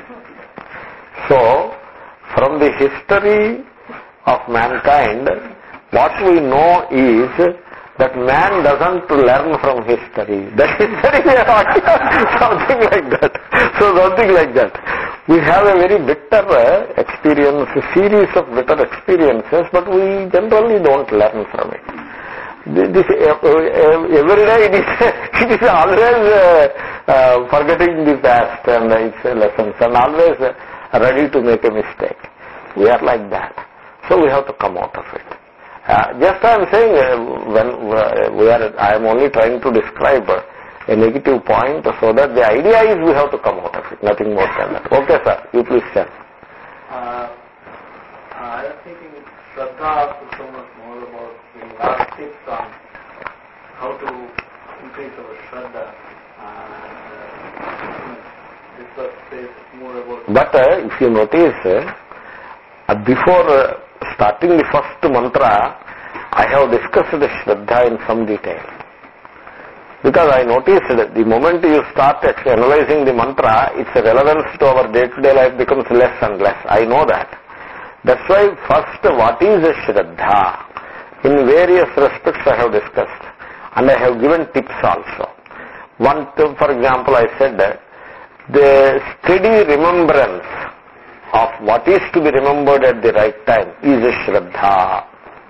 So, from the history of mankind, what we know is that man doesn't learn from history. That is something like that. So something like that. We have a very bitter experience, a series of bitter experiences, but we generally don't learn from it. This every day it is always forgetting the past and its lessons, and always ready to make a mistake. We are like that. So we have to come out of it. Just I am saying, I am only trying to describe a negative point, so that the idea is we have to come out of it, nothing more than that. Okay, sir, you please tell. I was thinking Shraddha is so much more about last tips on how to increase our Shraddha. This was more about... But if you notice, before starting the first mantra, I have discussed the Shraddha in some detail. Because I noticed that the moment you start analyzing the mantra, its relevance to our day-to-day life becomes less and less. I know that. That's why first, what is a Shraddha? In various respects I have discussed. And I have given tips also. For example, I said that the steady remembrance of what is to be remembered at the right time is a Shraddha.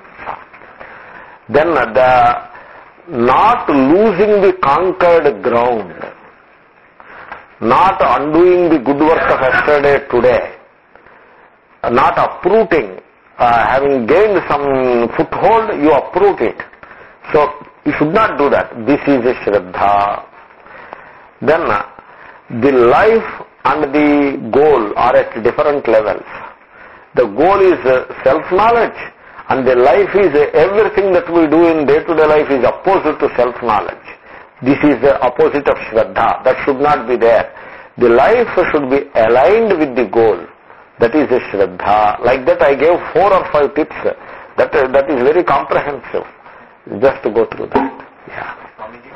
Then the not losing the conquered ground, not undoing the good work of yesterday today, not uprooting, having gained some foothold, you uproot it. So you should not do that. This is a Shraddha. Then the life and the goal are at different levels. The goal is self-knowledge, and the life is everything that we do in day-to-day life is opposite to self-knowledge. This is the opposite of Shraddha. That should not be there. The life should be aligned with the goal. That is a Shraddha. Like that I gave 4 or 5 tips. That is very comprehensive. Just to go through that. Yeah. Swamiji,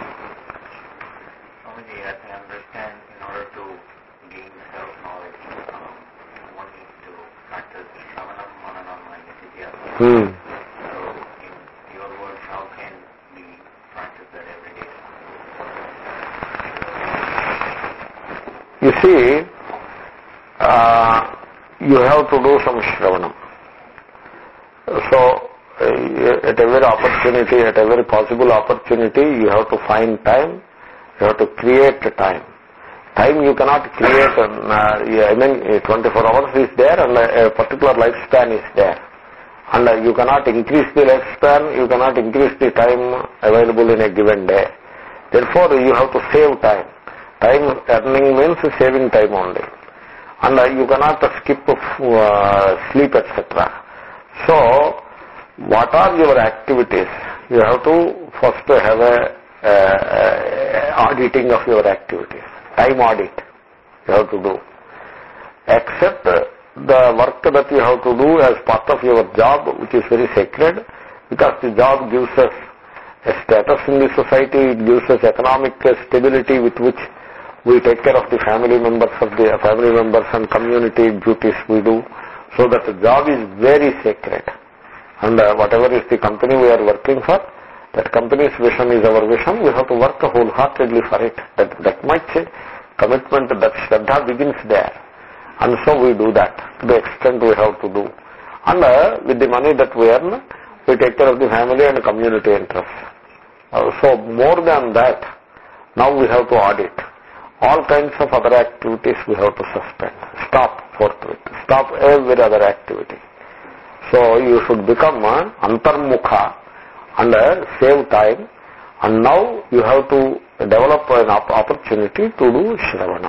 as I understand, in order to gain self-knowledge, one needs to practice Shravanam, Mananam, and Nidhyasana. So, in your words, how can we practice that every day? You see, you have to do some Shravanam. So, at every opportunity, at every possible opportunity, you have to find time, you have to create time. Time you cannot create, 24 hours is there and a particular lifespan is there. And you cannot increase the lifespan, you cannot increase the time available in a given day. Therefore, you have to save time. Time earning means saving time only. And you cannot skip sleep, etc. So, what are your activities? You have to first have a auditing of your activities. Time audit you have to do. Except the work that you have to do as part of your job, which is very sacred, because the job gives us a status in the society, it gives us economic stability with which we take care of the family members and community duties we do. So that the job is very sacred. And whatever is the company we are working for, that company's vision is our vision. We have to work wholeheartedly for it. That much commitment, that Shraddha begins there. And so we do that to the extent we have to do. And with the money that we earn, we take care of the family and community interests. So more than that, now we have to audit. All kinds of other activities we have to suspend. Stop forthwith. Stop every other activity. So you should become antarmukha and save time. And now you have to develop an opportunity to do Shravanam.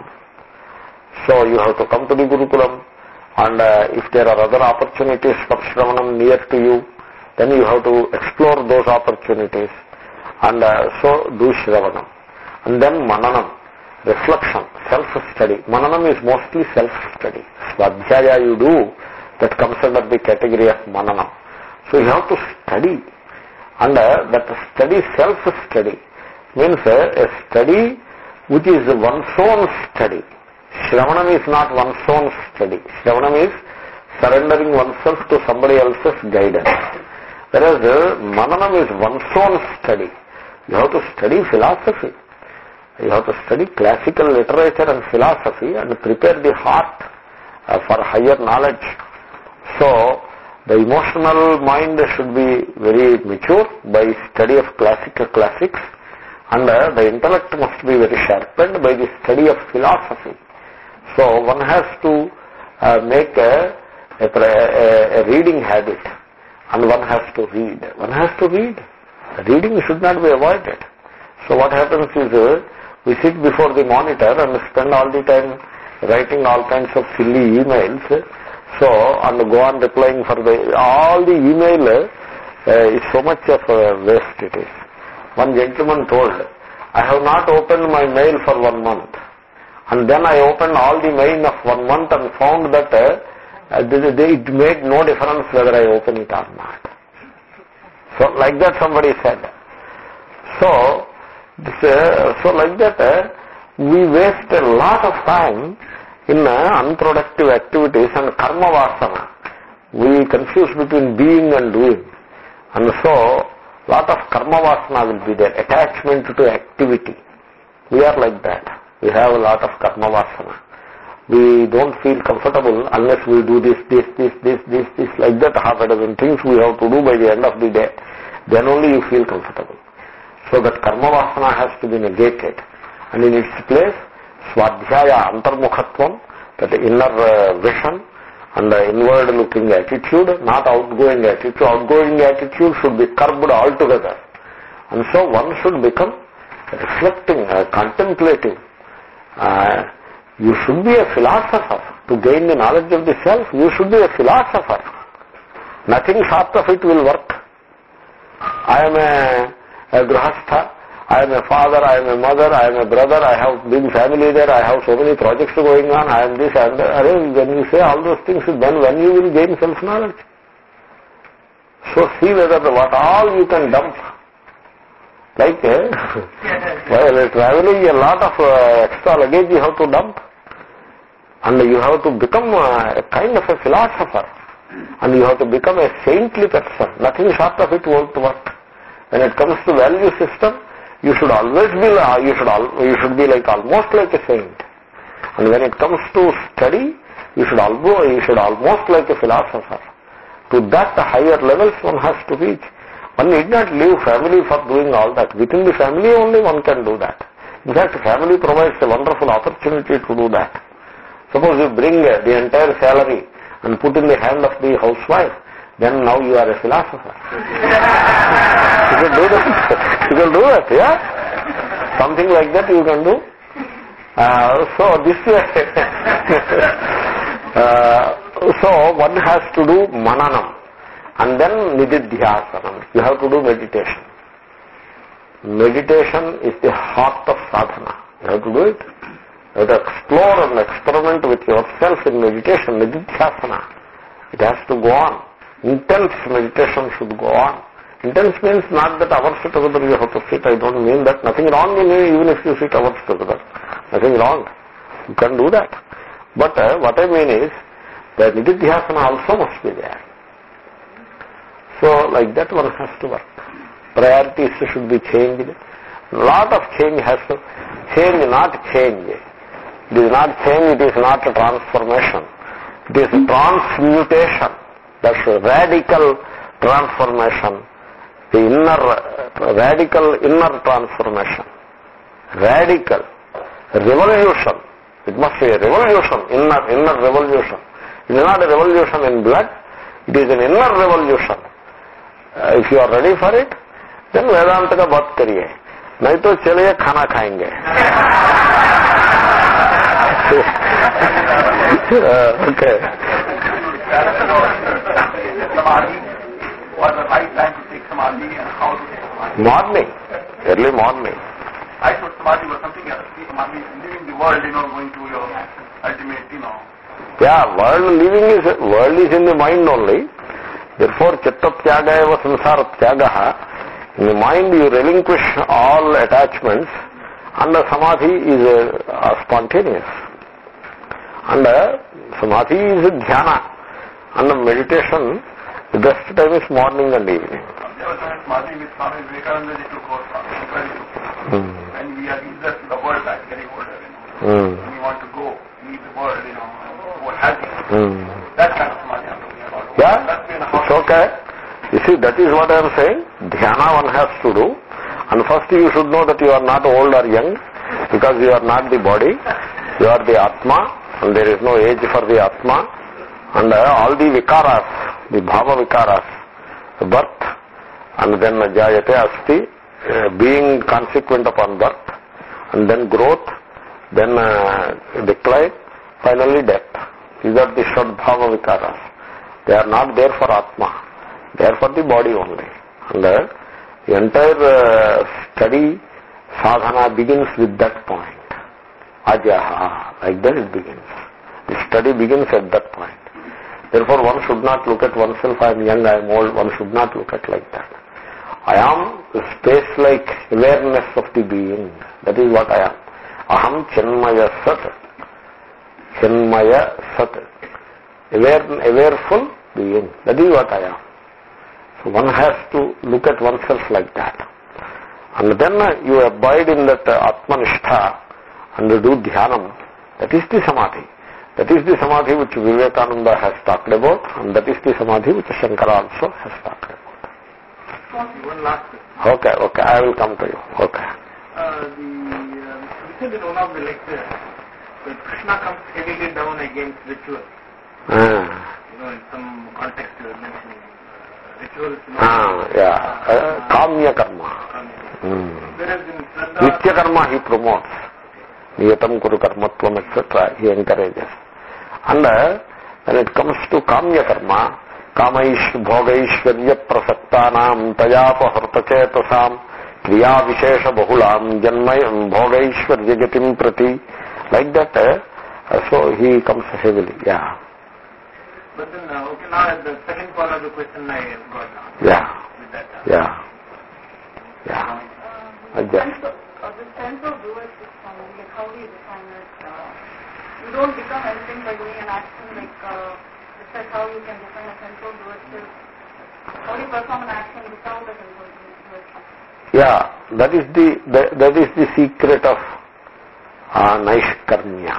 So you have to come to the Gurukulam, and if there are other opportunities for Shravanam near to you, then you have to explore those opportunities, and so do Shravanam. And then Mananam, reflection, self-study. Mananam is mostly self-study. Svadhyaya you do, that comes under the category of Mananam. So you have to study, and that study, self-study, means a study which is one's own study. Shravanam is not one's own study. Shravanam is surrendering oneself to somebody else's guidance. Whereas Mananam is one's own study. You have to study philosophy. You have to study classical literature and philosophy and prepare the heart for higher knowledge. So, the emotional mind should be very mature by study of classics, and the intellect must be very sharpened by the study of philosophy. So, one has to make a reading habit, and one has to read. One has to read. Reading should not be avoided. So, what happens is, we sit before the monitor and spend all the time writing all kinds of silly emails. So, and go on replying for all the email is so much of a waste it is. One gentleman told, I have not opened my mail for 1 month. And then I opened all the mail of 1 month and found that it made no difference whether I open it or not. So, like that somebody said. So like that, we waste a lot of time in unproductive activities and karma vasana. We confuse between being and doing. And so, lot of karma vasana will be there, attachment to activity. We are like that. We have a lot of karma vasana. We don't feel comfortable unless we do this, like that, half a dozen things we have to do by the end of the day. Then only you feel comfortable. So that karma vasana has to be negated. And in its place, swadhyaya, antarmukhatvam, that inner vision and inward looking attitude, not outgoing attitude. Outgoing attitude should be curbed altogether. And so one should become reflecting, contemplative. You should be a philosopher. To gain the knowledge of the self, you should be a philosopher. Nothing short of it will work. I am a grahastha, I am a father, I am a mother, I am a brother, I have big family there, I have so many projects going on, I am this, I am that. When you say all those things, then when you will gain self-knowledge? So see whether what all you can dump. Like, while traveling, a lot of extra luggage you have to dump. And you have to become a kind of a philosopher. And you have to become a saintly person. Nothing short of it won't work. When it comes to value system, you should always be, you should be like almost like a saint. And when it comes to study, you should almost like a philosopher. To that higher levels one has to reach. One need not leave family for doing all that. Within the family only one can do that. In fact, family provides a wonderful opportunity to do that. Suppose you bring the entire salary and put in the hand of the housewife, then now you are a philosopher. You can do that. You can do that, yeah? Something like that you can do. So this way, so one has to do mananam. And then nididhyasanam. You have to do meditation. Meditation is the heart of sadhana. You have to do it. You have to explore and experiment with yourself in meditation, nididhyasana. It has to go on. Intense meditation should go on. Intense means not that hours together you have to sit. I don't mean that. Nothing wrong in it even if you sit hours together. Nothing wrong. You can do that. But what I mean is, the nididhyasana also must be there. So like that one has to work. Priorities should be changed. Lot of change has to change, not change. It is not change, it is not a transformation. It is transmutation. That's a radical transformation. The radical inner transformation. Radical. Revolution. It must be a revolution, inner revolution. It is not a revolution in blood, it is an inner revolution. If you are ready for it, then Vedanta ka baat kariye. नहीं तो चलिए खाना खाएंगे. Okay. Samadhi, what the right time to take samadhi and how to take samadhi? Morning, early morning. I thought samadhi was something else. Samadhi is leaving the world, going to your ultimate, Yeah, world is in the mind only. Therefore, chitta tyaga eva samsara tyagaha. In the mind you relinquish all attachments, and the samadhi is spontaneous. And samadhi is dhyana. And the meditation, the best time is morning and evening. Samadhi with Swami Vivekananda ji took over. When we are users to the world, like getting older, when we want to go, leave the world, more happy. That kind of samadhi I'm talking about. Yeah, it's okay. You see, that is what I am saying. Dhyana one has to do. And first you should know that you are not old or young, because you are not the body. You are the Atma, and there is no age for the Atma. And all the vikaras, the bhava vikaras, the birth, and then jayate asti, being consequent upon birth, and then growth, then decline, finally death. These are the shad bhava vikaras. They are not there for Atma. They are for the body only. And the entire study, sadhana begins with that point. Ajaha, like that it begins. The study begins at that point. Therefore, one should not look at oneself, I am young, I am old. One should not look at like that. I am the space-like awareness of the being. That is what I am. Aham Chinmaya Sat. Chinmaya Sat. Awareful being. That is what I am. So one has to look at oneself like that. And then you abide in that Atmanishtha and do dhyanam. That is the samadhi. That is the samadhi which Vivekananda has talked about, and that is the samadhi which Shankara also has talked about. One last question. Okay, I will come to you. Okay. This is in one of the lectures, when Krishna comes heavily down against ritual. In some context you were mentioning rituals. Kamya karma. Whereas in Shraddha, Nitya karma he promotes. Niyatam kuru karmatvam, etc. He encourages. And when it comes to kamya karma, bhogaishvarya prasaktanam tayapahartachetasam kriya vishesha bahulam janmayam bhogaishvarya gatim prati. Like that, so he comes heavily, yeah. But then, okay, now the second part of the question I got now. Yeah. With that, Yeah. The sense of doer system, like how do you define it? You don't become anything by doing an action, like it's like how you can define a sense of doer system. How do you perform an action without a sense of doer system? Yeah, that is the secret of Naishkarmya.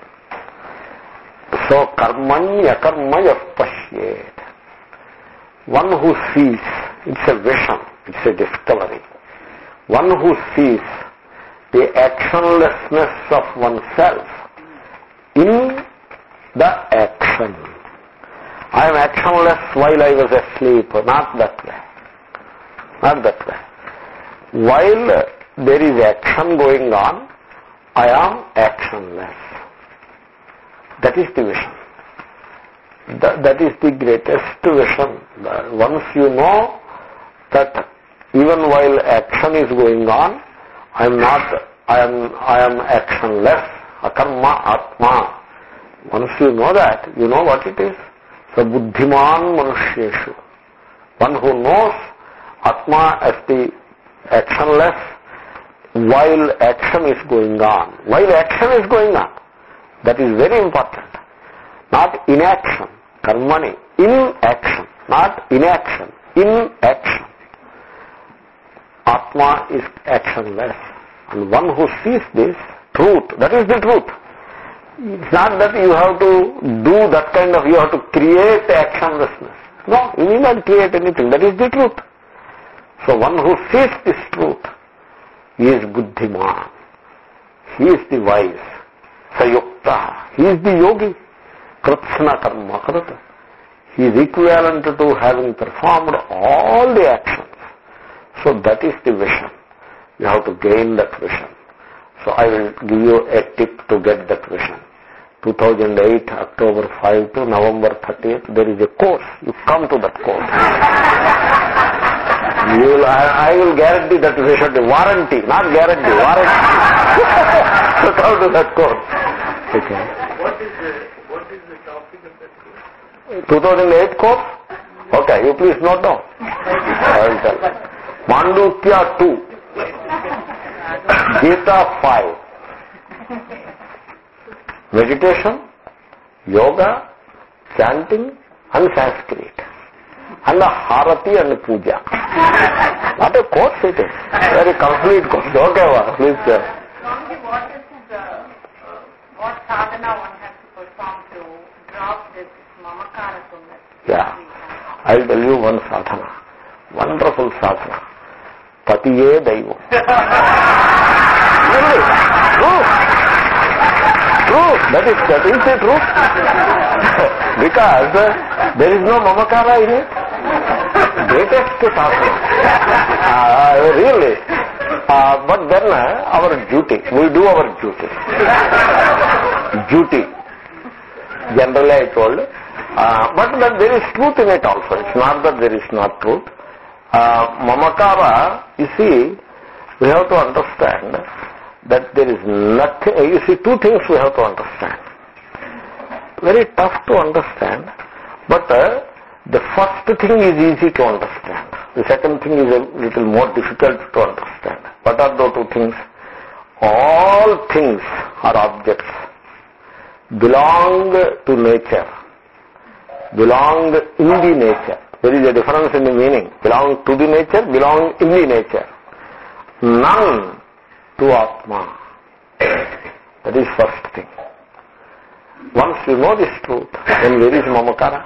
So karmanya karmaya pashyet. One who sees, it's a vision, it's a discovery. One who sees the actionlessness of oneself in the action. I am actionless while I was asleep. Not that way. Not that way. While there is action going on, I am actionless. That is the vision. That is the greatest vision. Once you know that even while action is going on, I am actionless. Akarma Atma. Once you know that, you know what it is. So buddhiman manushyeshu. One who knows Atma as the actionless while action is going on. While action is going on. That is very important. Not inaction. Karmani. In action. Not inaction. In action. Atma is actionless. And one who sees this truth, that is the truth. It's not that you have to do that kind of, you have to create actionlessness. No, you need not create anything. That is the truth. So one who sees this truth, he is buddhiman. He is the wise. Sayukta. He is the yogi. Kratsna karma karata. He is equivalent to having performed all the actions. So that is the vision. You have to gain that vision. So I will give you a tip to get that vision. 2008, October 5 to November 30th, there is a course. You come to that course. I will guarantee that vision. Warranty, not guarantee, warranty. So come to that course. Okay. What is the topic of that course? 2008 course? Okay, you please note down. I will tell. Mandukya 2, Gita 5, meditation, yoga, chanting and Sanskrit, and the Harati and Puja. What a course it is. Very complete course. Okay, please. Swamiji, what sadhana one has to perform to drop this mamakara sunnah? Yeah. I will tell you one sadhana. Wonderful sadhana. Patiye Daivam. Really? True. True. That is the truth. Because there is no mamakara in it. Greatest sadhana. Really. But then our duty. We do our duty. Duty. Generally I told. But that there is truth in it also. It's not that there is not truth. Mamakara, you see, we have to understand that there is nothing. You see, two things we have to understand. Very tough to understand, but the first thing is easy to understand. The second thing is a little more difficult to understand. What are those two things? All things are objects, belong to nature, belong in the nature. There is a difference in the meaning. Belong to the nature, belong in the nature. None to Atma. That is first thing. Once you know this truth, then where is Mamakara?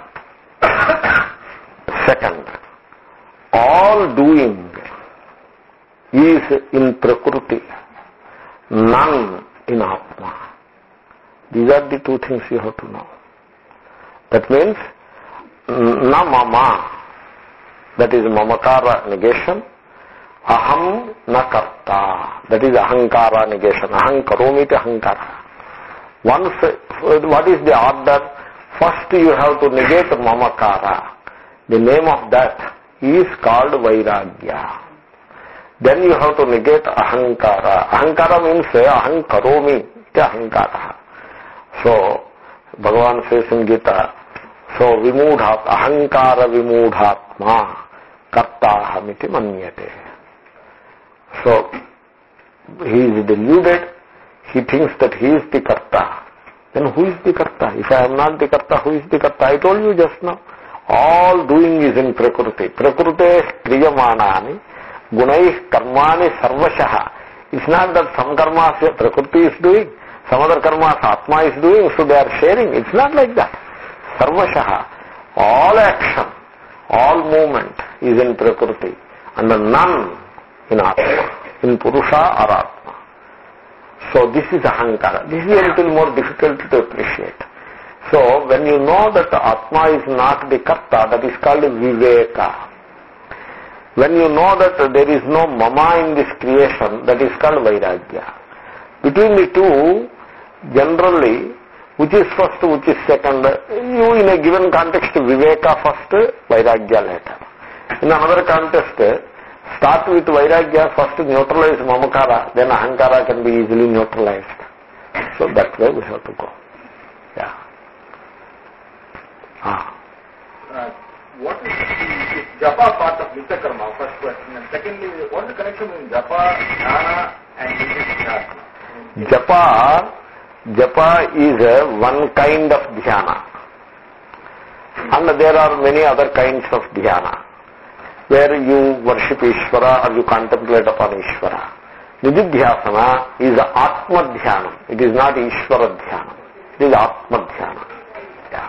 Second, all doing is in Prakriti, none in Atma. These are the two things you have to know. That means, na mama, that is mamakara negation, aham na karta, that is ahankara negation, aham karomi iti ahankara. Once, what is the order? First you have to negate mamakara. The name of that is called vairagya. Then you have to negate ahankara. Ahankara means aham karomi iti ahankara. So, Bhagavan says in Gita, so vimudhat, ahankara vimudhatma kartahamiti manyate. So, he is deluded, he thinks that he is the karta. Then who is the karta? If I am not the karta, who is the karta? I told you just now. All doing is in Prakriti. Prakrute kriyamanani gunaih karmani sarvashaha. It's not that some karmas Prakriti is doing, some other karmas Atma is doing, so they are sharing. It's not like that. Sarvashaha, all action, all movement is in Prakriti and none in Atma, in Purusha or Atma. So this is Ahankara. This is a little more difficult to appreciate. So when you know that Atma is not the Karta, that is called Viveka. When you know that there is no Mama in this creation, that is called Vairagya. Between the two, generally, which is first, which is second, you in a given context, Viveka first, Vairagya later. In another context, start with Vairagya, first neutralize Mamakara, then Ahankara can be easily neutralized. So that way we have to go. Yeah. What is the japa part of Nitya Karma? First question. And secondly, what is the connection between japa, jnana and Japa? Japa is one kind of dhyana. And there are many other kinds of dhyana, where you worship Ishvara or you contemplate upon Ishvara. Nididhyasana is Atma Dhyana. It is not Ishvara Dhyana. It is Atma Dhyana. Yeah.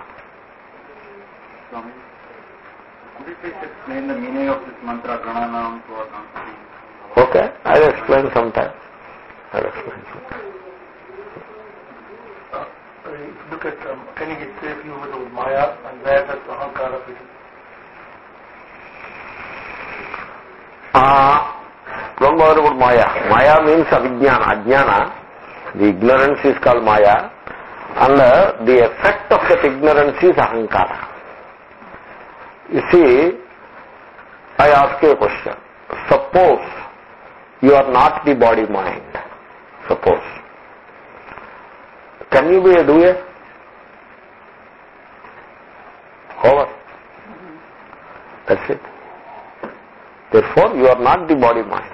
Could you please explain the meaning of this mantra, Prananam, to our country? Okay, I'll explain sometime. Look at, can you say a few words about Maya and where does Ahankara fit in? From మొదలైనప్పుడు maya. Maya means avijnana, ajnana. The ignorance is called maya and the effect of that ignorance is ahankara. You see, I ask you a question. Suppose you are not the body mind. Suppose. Can you be a doer? Over. That's it. Therefore, you are not the body mind.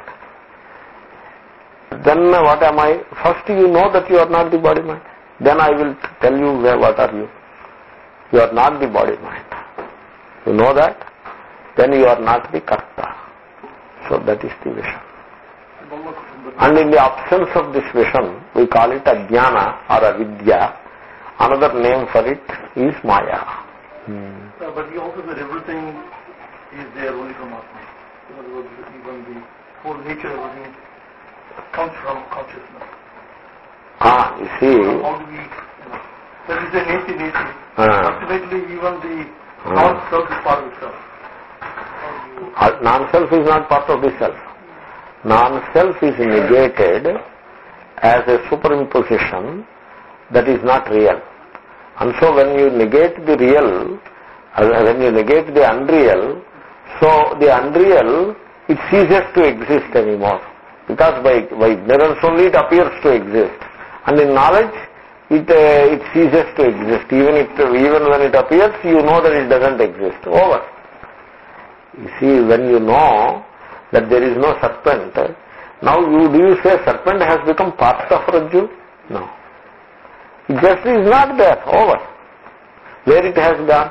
Then what am I? First you know that you are not the body mind. Then I will tell you what are you. You are not the body mind. You know that? Then you are not the karta. So that is the vision. And in the absence of this vision, we call it ajnana or avidya. Another name for it is maya. But he also said everything is there only from Atma. In other words, even the whole nature, everything comes from consciousness. You see. How do we, that is the nature. Ultimately, even the non-self is part of itself. Non-self is not part of the self. Non-self is negated as a superimposition that is not real. And so when you negate the real, when you negate the unreal, so the unreal, it ceases to exist anymore. Because by ignorance only it appears to exist. And in knowledge, it ceases to exist. Even when it appears, you know that it doesn't exist. Over. You see, when you know that there is no serpent, now do you say serpent has become part of Rajju? No. It just is not there. Over. Where it has gone?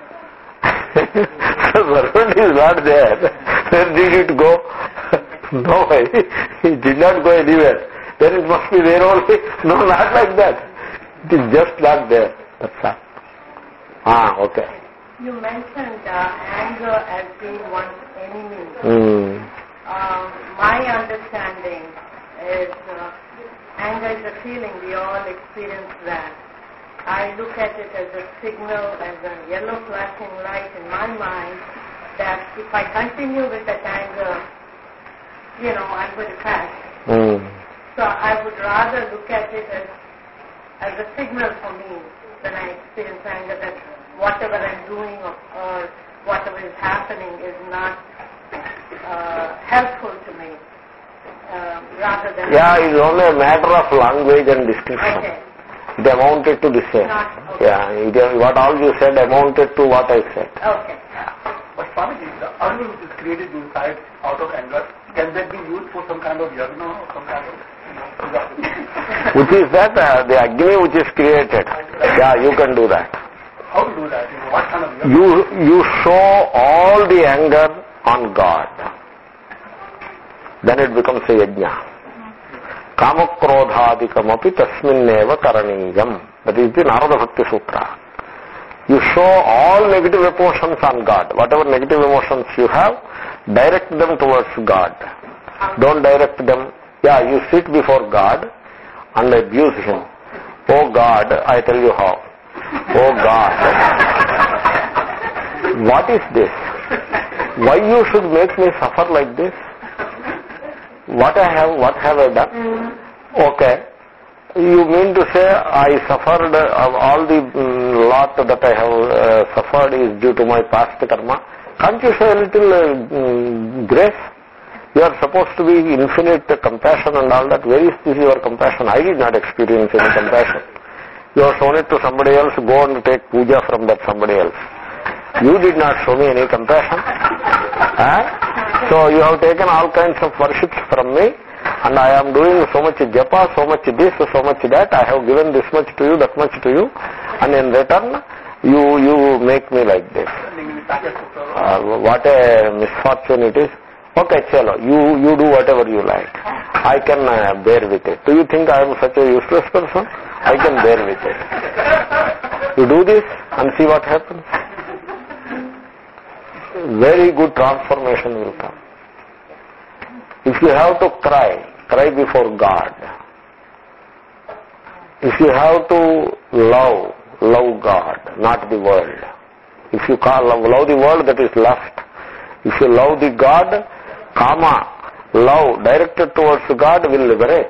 So serpent is not there. Where did it go? No way. It did not go anywhere. Then it must be there only. No, not like that. It is just not there. That's all. Okay. You mentioned anger as being one's enemy. My understanding is anger is a feeling. We all experience that. I look at it as a signal, as a yellow flashing light in my mind that if I continue with that anger, I'm going to crash. So I would rather look at it as a signal for me when I experience anger that whatever I'm doing or whatever is happening is not helpful to me, rather than... Yeah, it's only a matter of language and description. Okay. It amounted to the same. Okay. Yeah, what all you said amounted to what I said. Okay. But Swamiji, the anger which is created inside out of anger, can that be used for some kind of yagna or some kind of... Which is that? The Agni which is created. Yeah, you can do that. How to do that? What kind of yagna? You show all the anger on God. Then it becomes a yajna. Kamakrodhadikamapi tasminneva karaniyam. That is the Narada Bhakti Sutra. You show all negative emotions on God. Whatever negative emotions you have, direct them towards God. Don't direct them. Yeah, you sit before God and abuse Him. Oh God, I tell you how. Oh God, what is this? Why you should make me suffer like this? What have I done? Okay. You mean to say I suffered, all the lot that I have suffered is due to my past karma? Can't you show a little grace? You are supposed to be infinite compassion and all that. Where is this your compassion? I did not experience any compassion. You have shown it to somebody else, go and take puja from that somebody else. You did not show me any compassion. So you have taken all kinds of worships from me, and I am doing so much japa, so much this, so much that. I have given this much to you, that much to you, and in return, you make me like this. What a misfortune it is. Okay, chalo, you do whatever you like. I can bear with it. Do you think I am such a useless person? I can bear with it. You do this and see what happens. Very good transformation will come. If you have to cry, cry before God. If you have to love God, not the world. If you love the world, that is lust. If you love the God, kama, love directed towards God will liberate.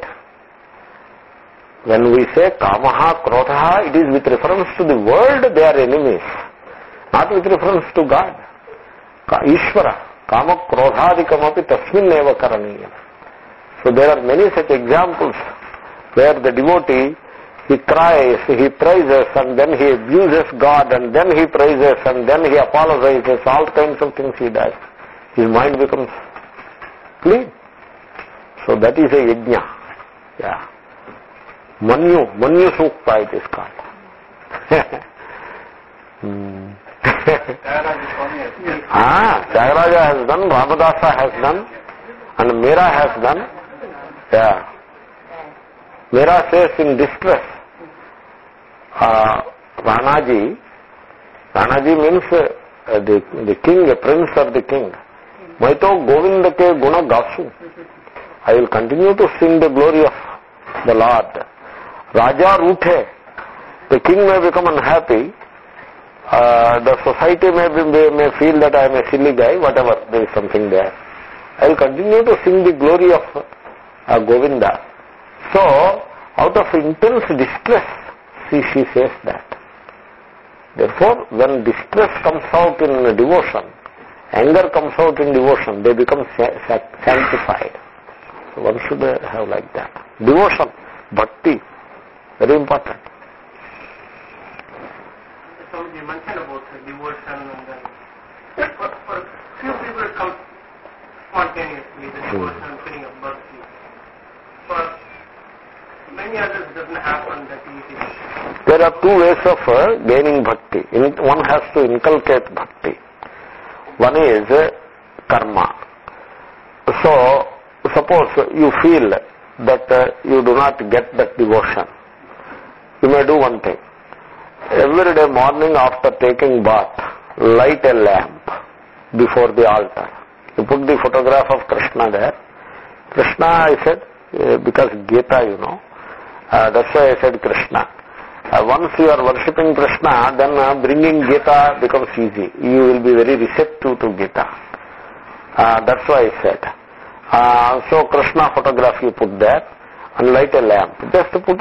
When we say kamaha, krodhaha, it is with reference to the world they are enemies, not with reference to God. Ishvara, kama krodhadikamapi tasmin eva karaniyam. So there are many such examples where the devotee, he cries, he praises, and then he abuses God, and then he praises, and then he apologizes, all kinds of things he does. His mind becomes clean. So that is a yajna. Yeah. Manyu Sukta it is called. Tyagaraja has done, Ramadasa has done, and Meera has done. Yeah. Meera says in distress, Ranaji means the king, the prince or the king. Maito Govinda ke guna gasu. I will continue to sing the glory of the Lord. Raja Ruthe, the king may become unhappy, the society may feel that I am a silly guy, whatever, there is something there. I will continue to sing the glory of Govinda. So, out of intense distress, she says that. Therefore, when distress comes out in devotion, anger comes out in devotion, they become sanctified. So one should have like that. Devotion, bhakti, very important. So you mentioned about devotion, and then for few people it comes spontaneously, the devotion, feeling of bhakti. For many others it doesn't happen that easily. There are two ways of gaining bhakti. One has to inculcate bhakti. One is karma. So, suppose you feel that you do not get that devotion. You may do one thing. Every day morning after taking bath, light a lamp before the altar. You put the photograph of Krishna there. Krishna, I said, because Gita, you know, that's why I said Krishna. Once you are worshipping Krishna, then bringing Gita becomes easy. You will be very receptive to Gita. That's why I said. So Krishna photograph you put there and light a lamp. Just put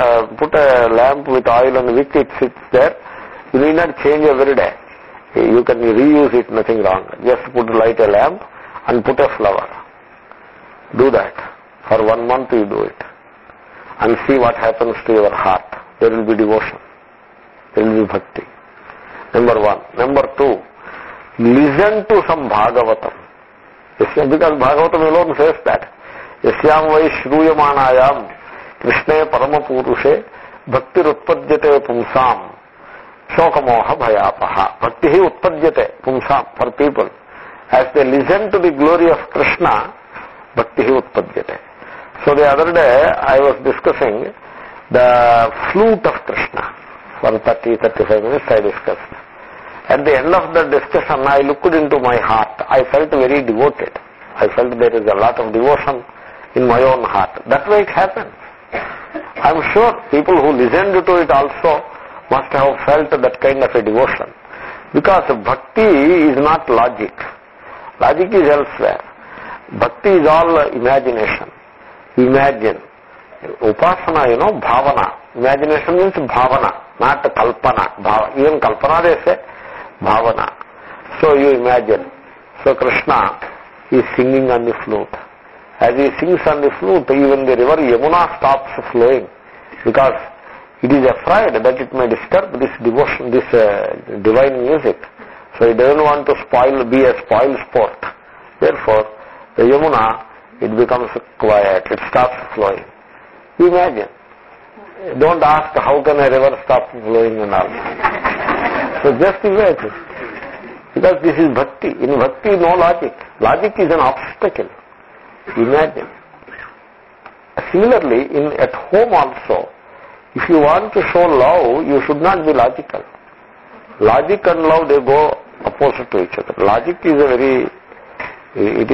a lamp with oil and wick, it sits there. You need not change every day. You can reuse it, nothing wrong. Just light a lamp and put a flower. Do that. For 1 month you do it. And see what happens to your heart. There will be devotion. There will be bhakti. Number one. Number two, listen to some Bhagavatam. Because Bhagavatam alone says that. Yasyam vai shruyamanayam Krishne paramapurushe bhakti utpadyate pumsam shokamoha bhayapaha. Bhakti hi utpadyate pumsam, for people. As they listen to the glory of Krishna, bhakti hi utpadyate. So the other day I was discussing the flute of Krishna. For 30-35 minutes I discussed. At the end of the discussion I looked into my heart. I felt very devoted. I felt there is a lot of devotion in my own heart. That way it happened. I am sure people who listened to it also must have felt that kind of a devotion. Because bhakti is not logic. Logic is elsewhere. Bhakti is all imagination. Imagine. Upasana, you know, bhavana. Imagination means bhavana, not kalpana. Even kalpana they say bhavana. So you imagine. So Krishna is singing on the flute. As he sings on the flute, even the river Yamuna stops flowing because it is afraid that it may disturb this devotion, this divine music. So it doesn't want to be a spoil sport. Therefore, the Yamuna, it becomes quiet, it stops flowing. Imagine. Don't ask how can a river stop flowing and all. So just imagine. Because this is bhakti. In bhakti, no logic. Logic is an obstacle. Imagine. Similarly, at home also, if you want to show love, you should not be logical. Logic and love, they go opposite to each other. Logic is it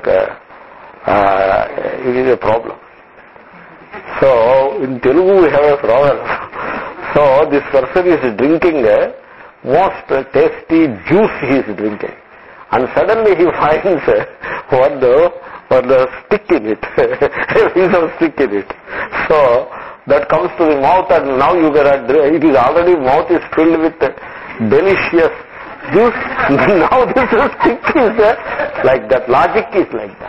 is a problem. So, in Telugu we have a proverb. So, this person is drinking a most tasty juice he is drinking. And suddenly he finds one or the stick in it, a piece of stick in it. So that comes to the mouth, and now you get it is already, mouth is filled with delicious juice. Now this stick is like that. Logic is like that.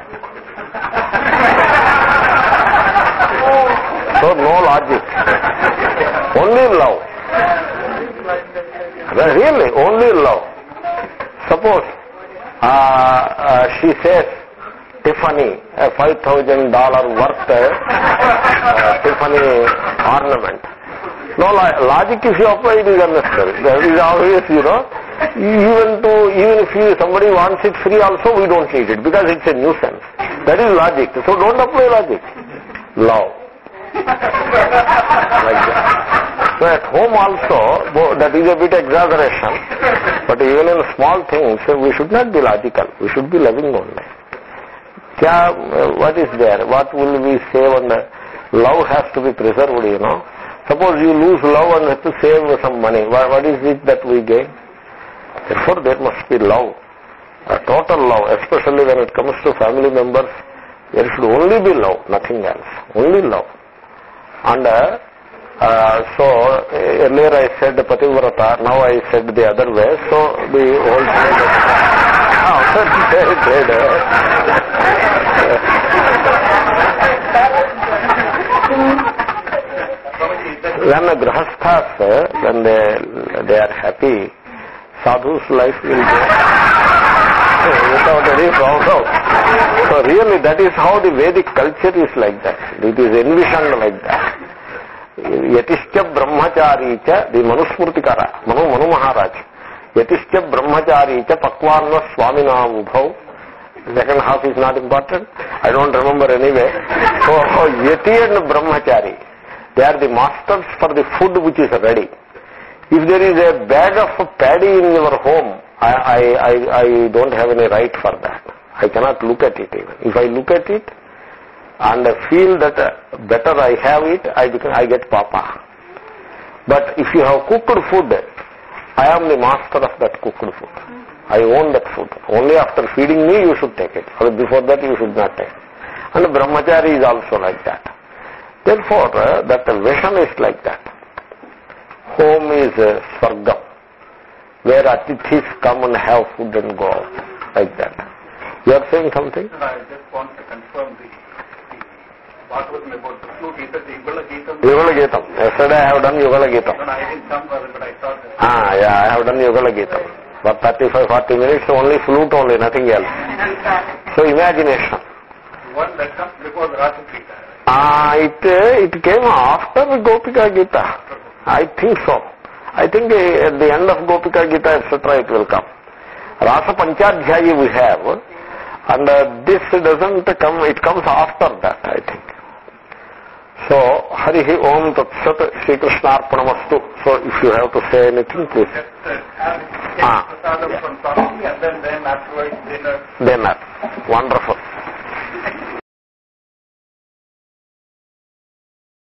So no logic. Only love. Really, only love. Suppose she says, Tiffany, a $5,000 worth Tiffany ornament. No logic, if you apply, it is unnecessary. That is obvious, Even if somebody wants it free also, we don't need it because it's a nuisance. That is logic. So don't apply logic. Love. Like that. So at home also, that is a bit exaggeration, but even in small things, we should not be logical. We should be loving only. What is there? What will we save? And love has to be preserved, Suppose you lose love and have to save some money. What is it that we gain? Therefore, there must be love. A total love, especially when it comes to family members, there should only be love, nothing else. Only love. And so earlier I said Pativrata, now I said the other way. So the whole when the grahasthas, when they are happy, sadhu's life will go without any problem. So really that is how the Vedic culture is like that. It is envisioned like that. Yatischa brahmachari cha, the Manusmurtikara, Manu Maharaj. Yatischa brahmachari cha pakvarna swamina ubhav. Second half is not important. I don't remember anyway. So Yati and brahmachari, they are the masters for the food which is ready. If there is a bag of paddy in your home, I don't have any right for that. I cannot look at it even. If I look at it and feel that better I have it, I get papa. But if you have cooked food, I am the master of that cooked food. I own that food. Only after feeding me you should take it. Before that you should not take. And brahmachari is also like that. Therefore, that vision is like that. Home is Swargam, where atithis come and have food and go out, like that. You are saying something? I just want to confirm what was about the flute. He said the Yugala Geetam. Yugala Geetam. Yesterday I have done Yugala Geetam. No, I didn't come for it, but I thought that. Yeah, I have done Yugala Geetam. For 35-40 minutes, only flute only, nothing else. So imagination. One that comes before the Rasa Gita. It came after Gopika Gita. I think so. I think at the end of Gopika Gita, etc., it will come. Rasa Panchadhyayi we have, and this doesn't come, it comes after that, I think. So, Harihi Om Tat Sat Shri Krishna Arpanamastu. So, if you have to say anything, please. Prasadam from Swami, and then afterwards dinner. Dinner. Wonderful.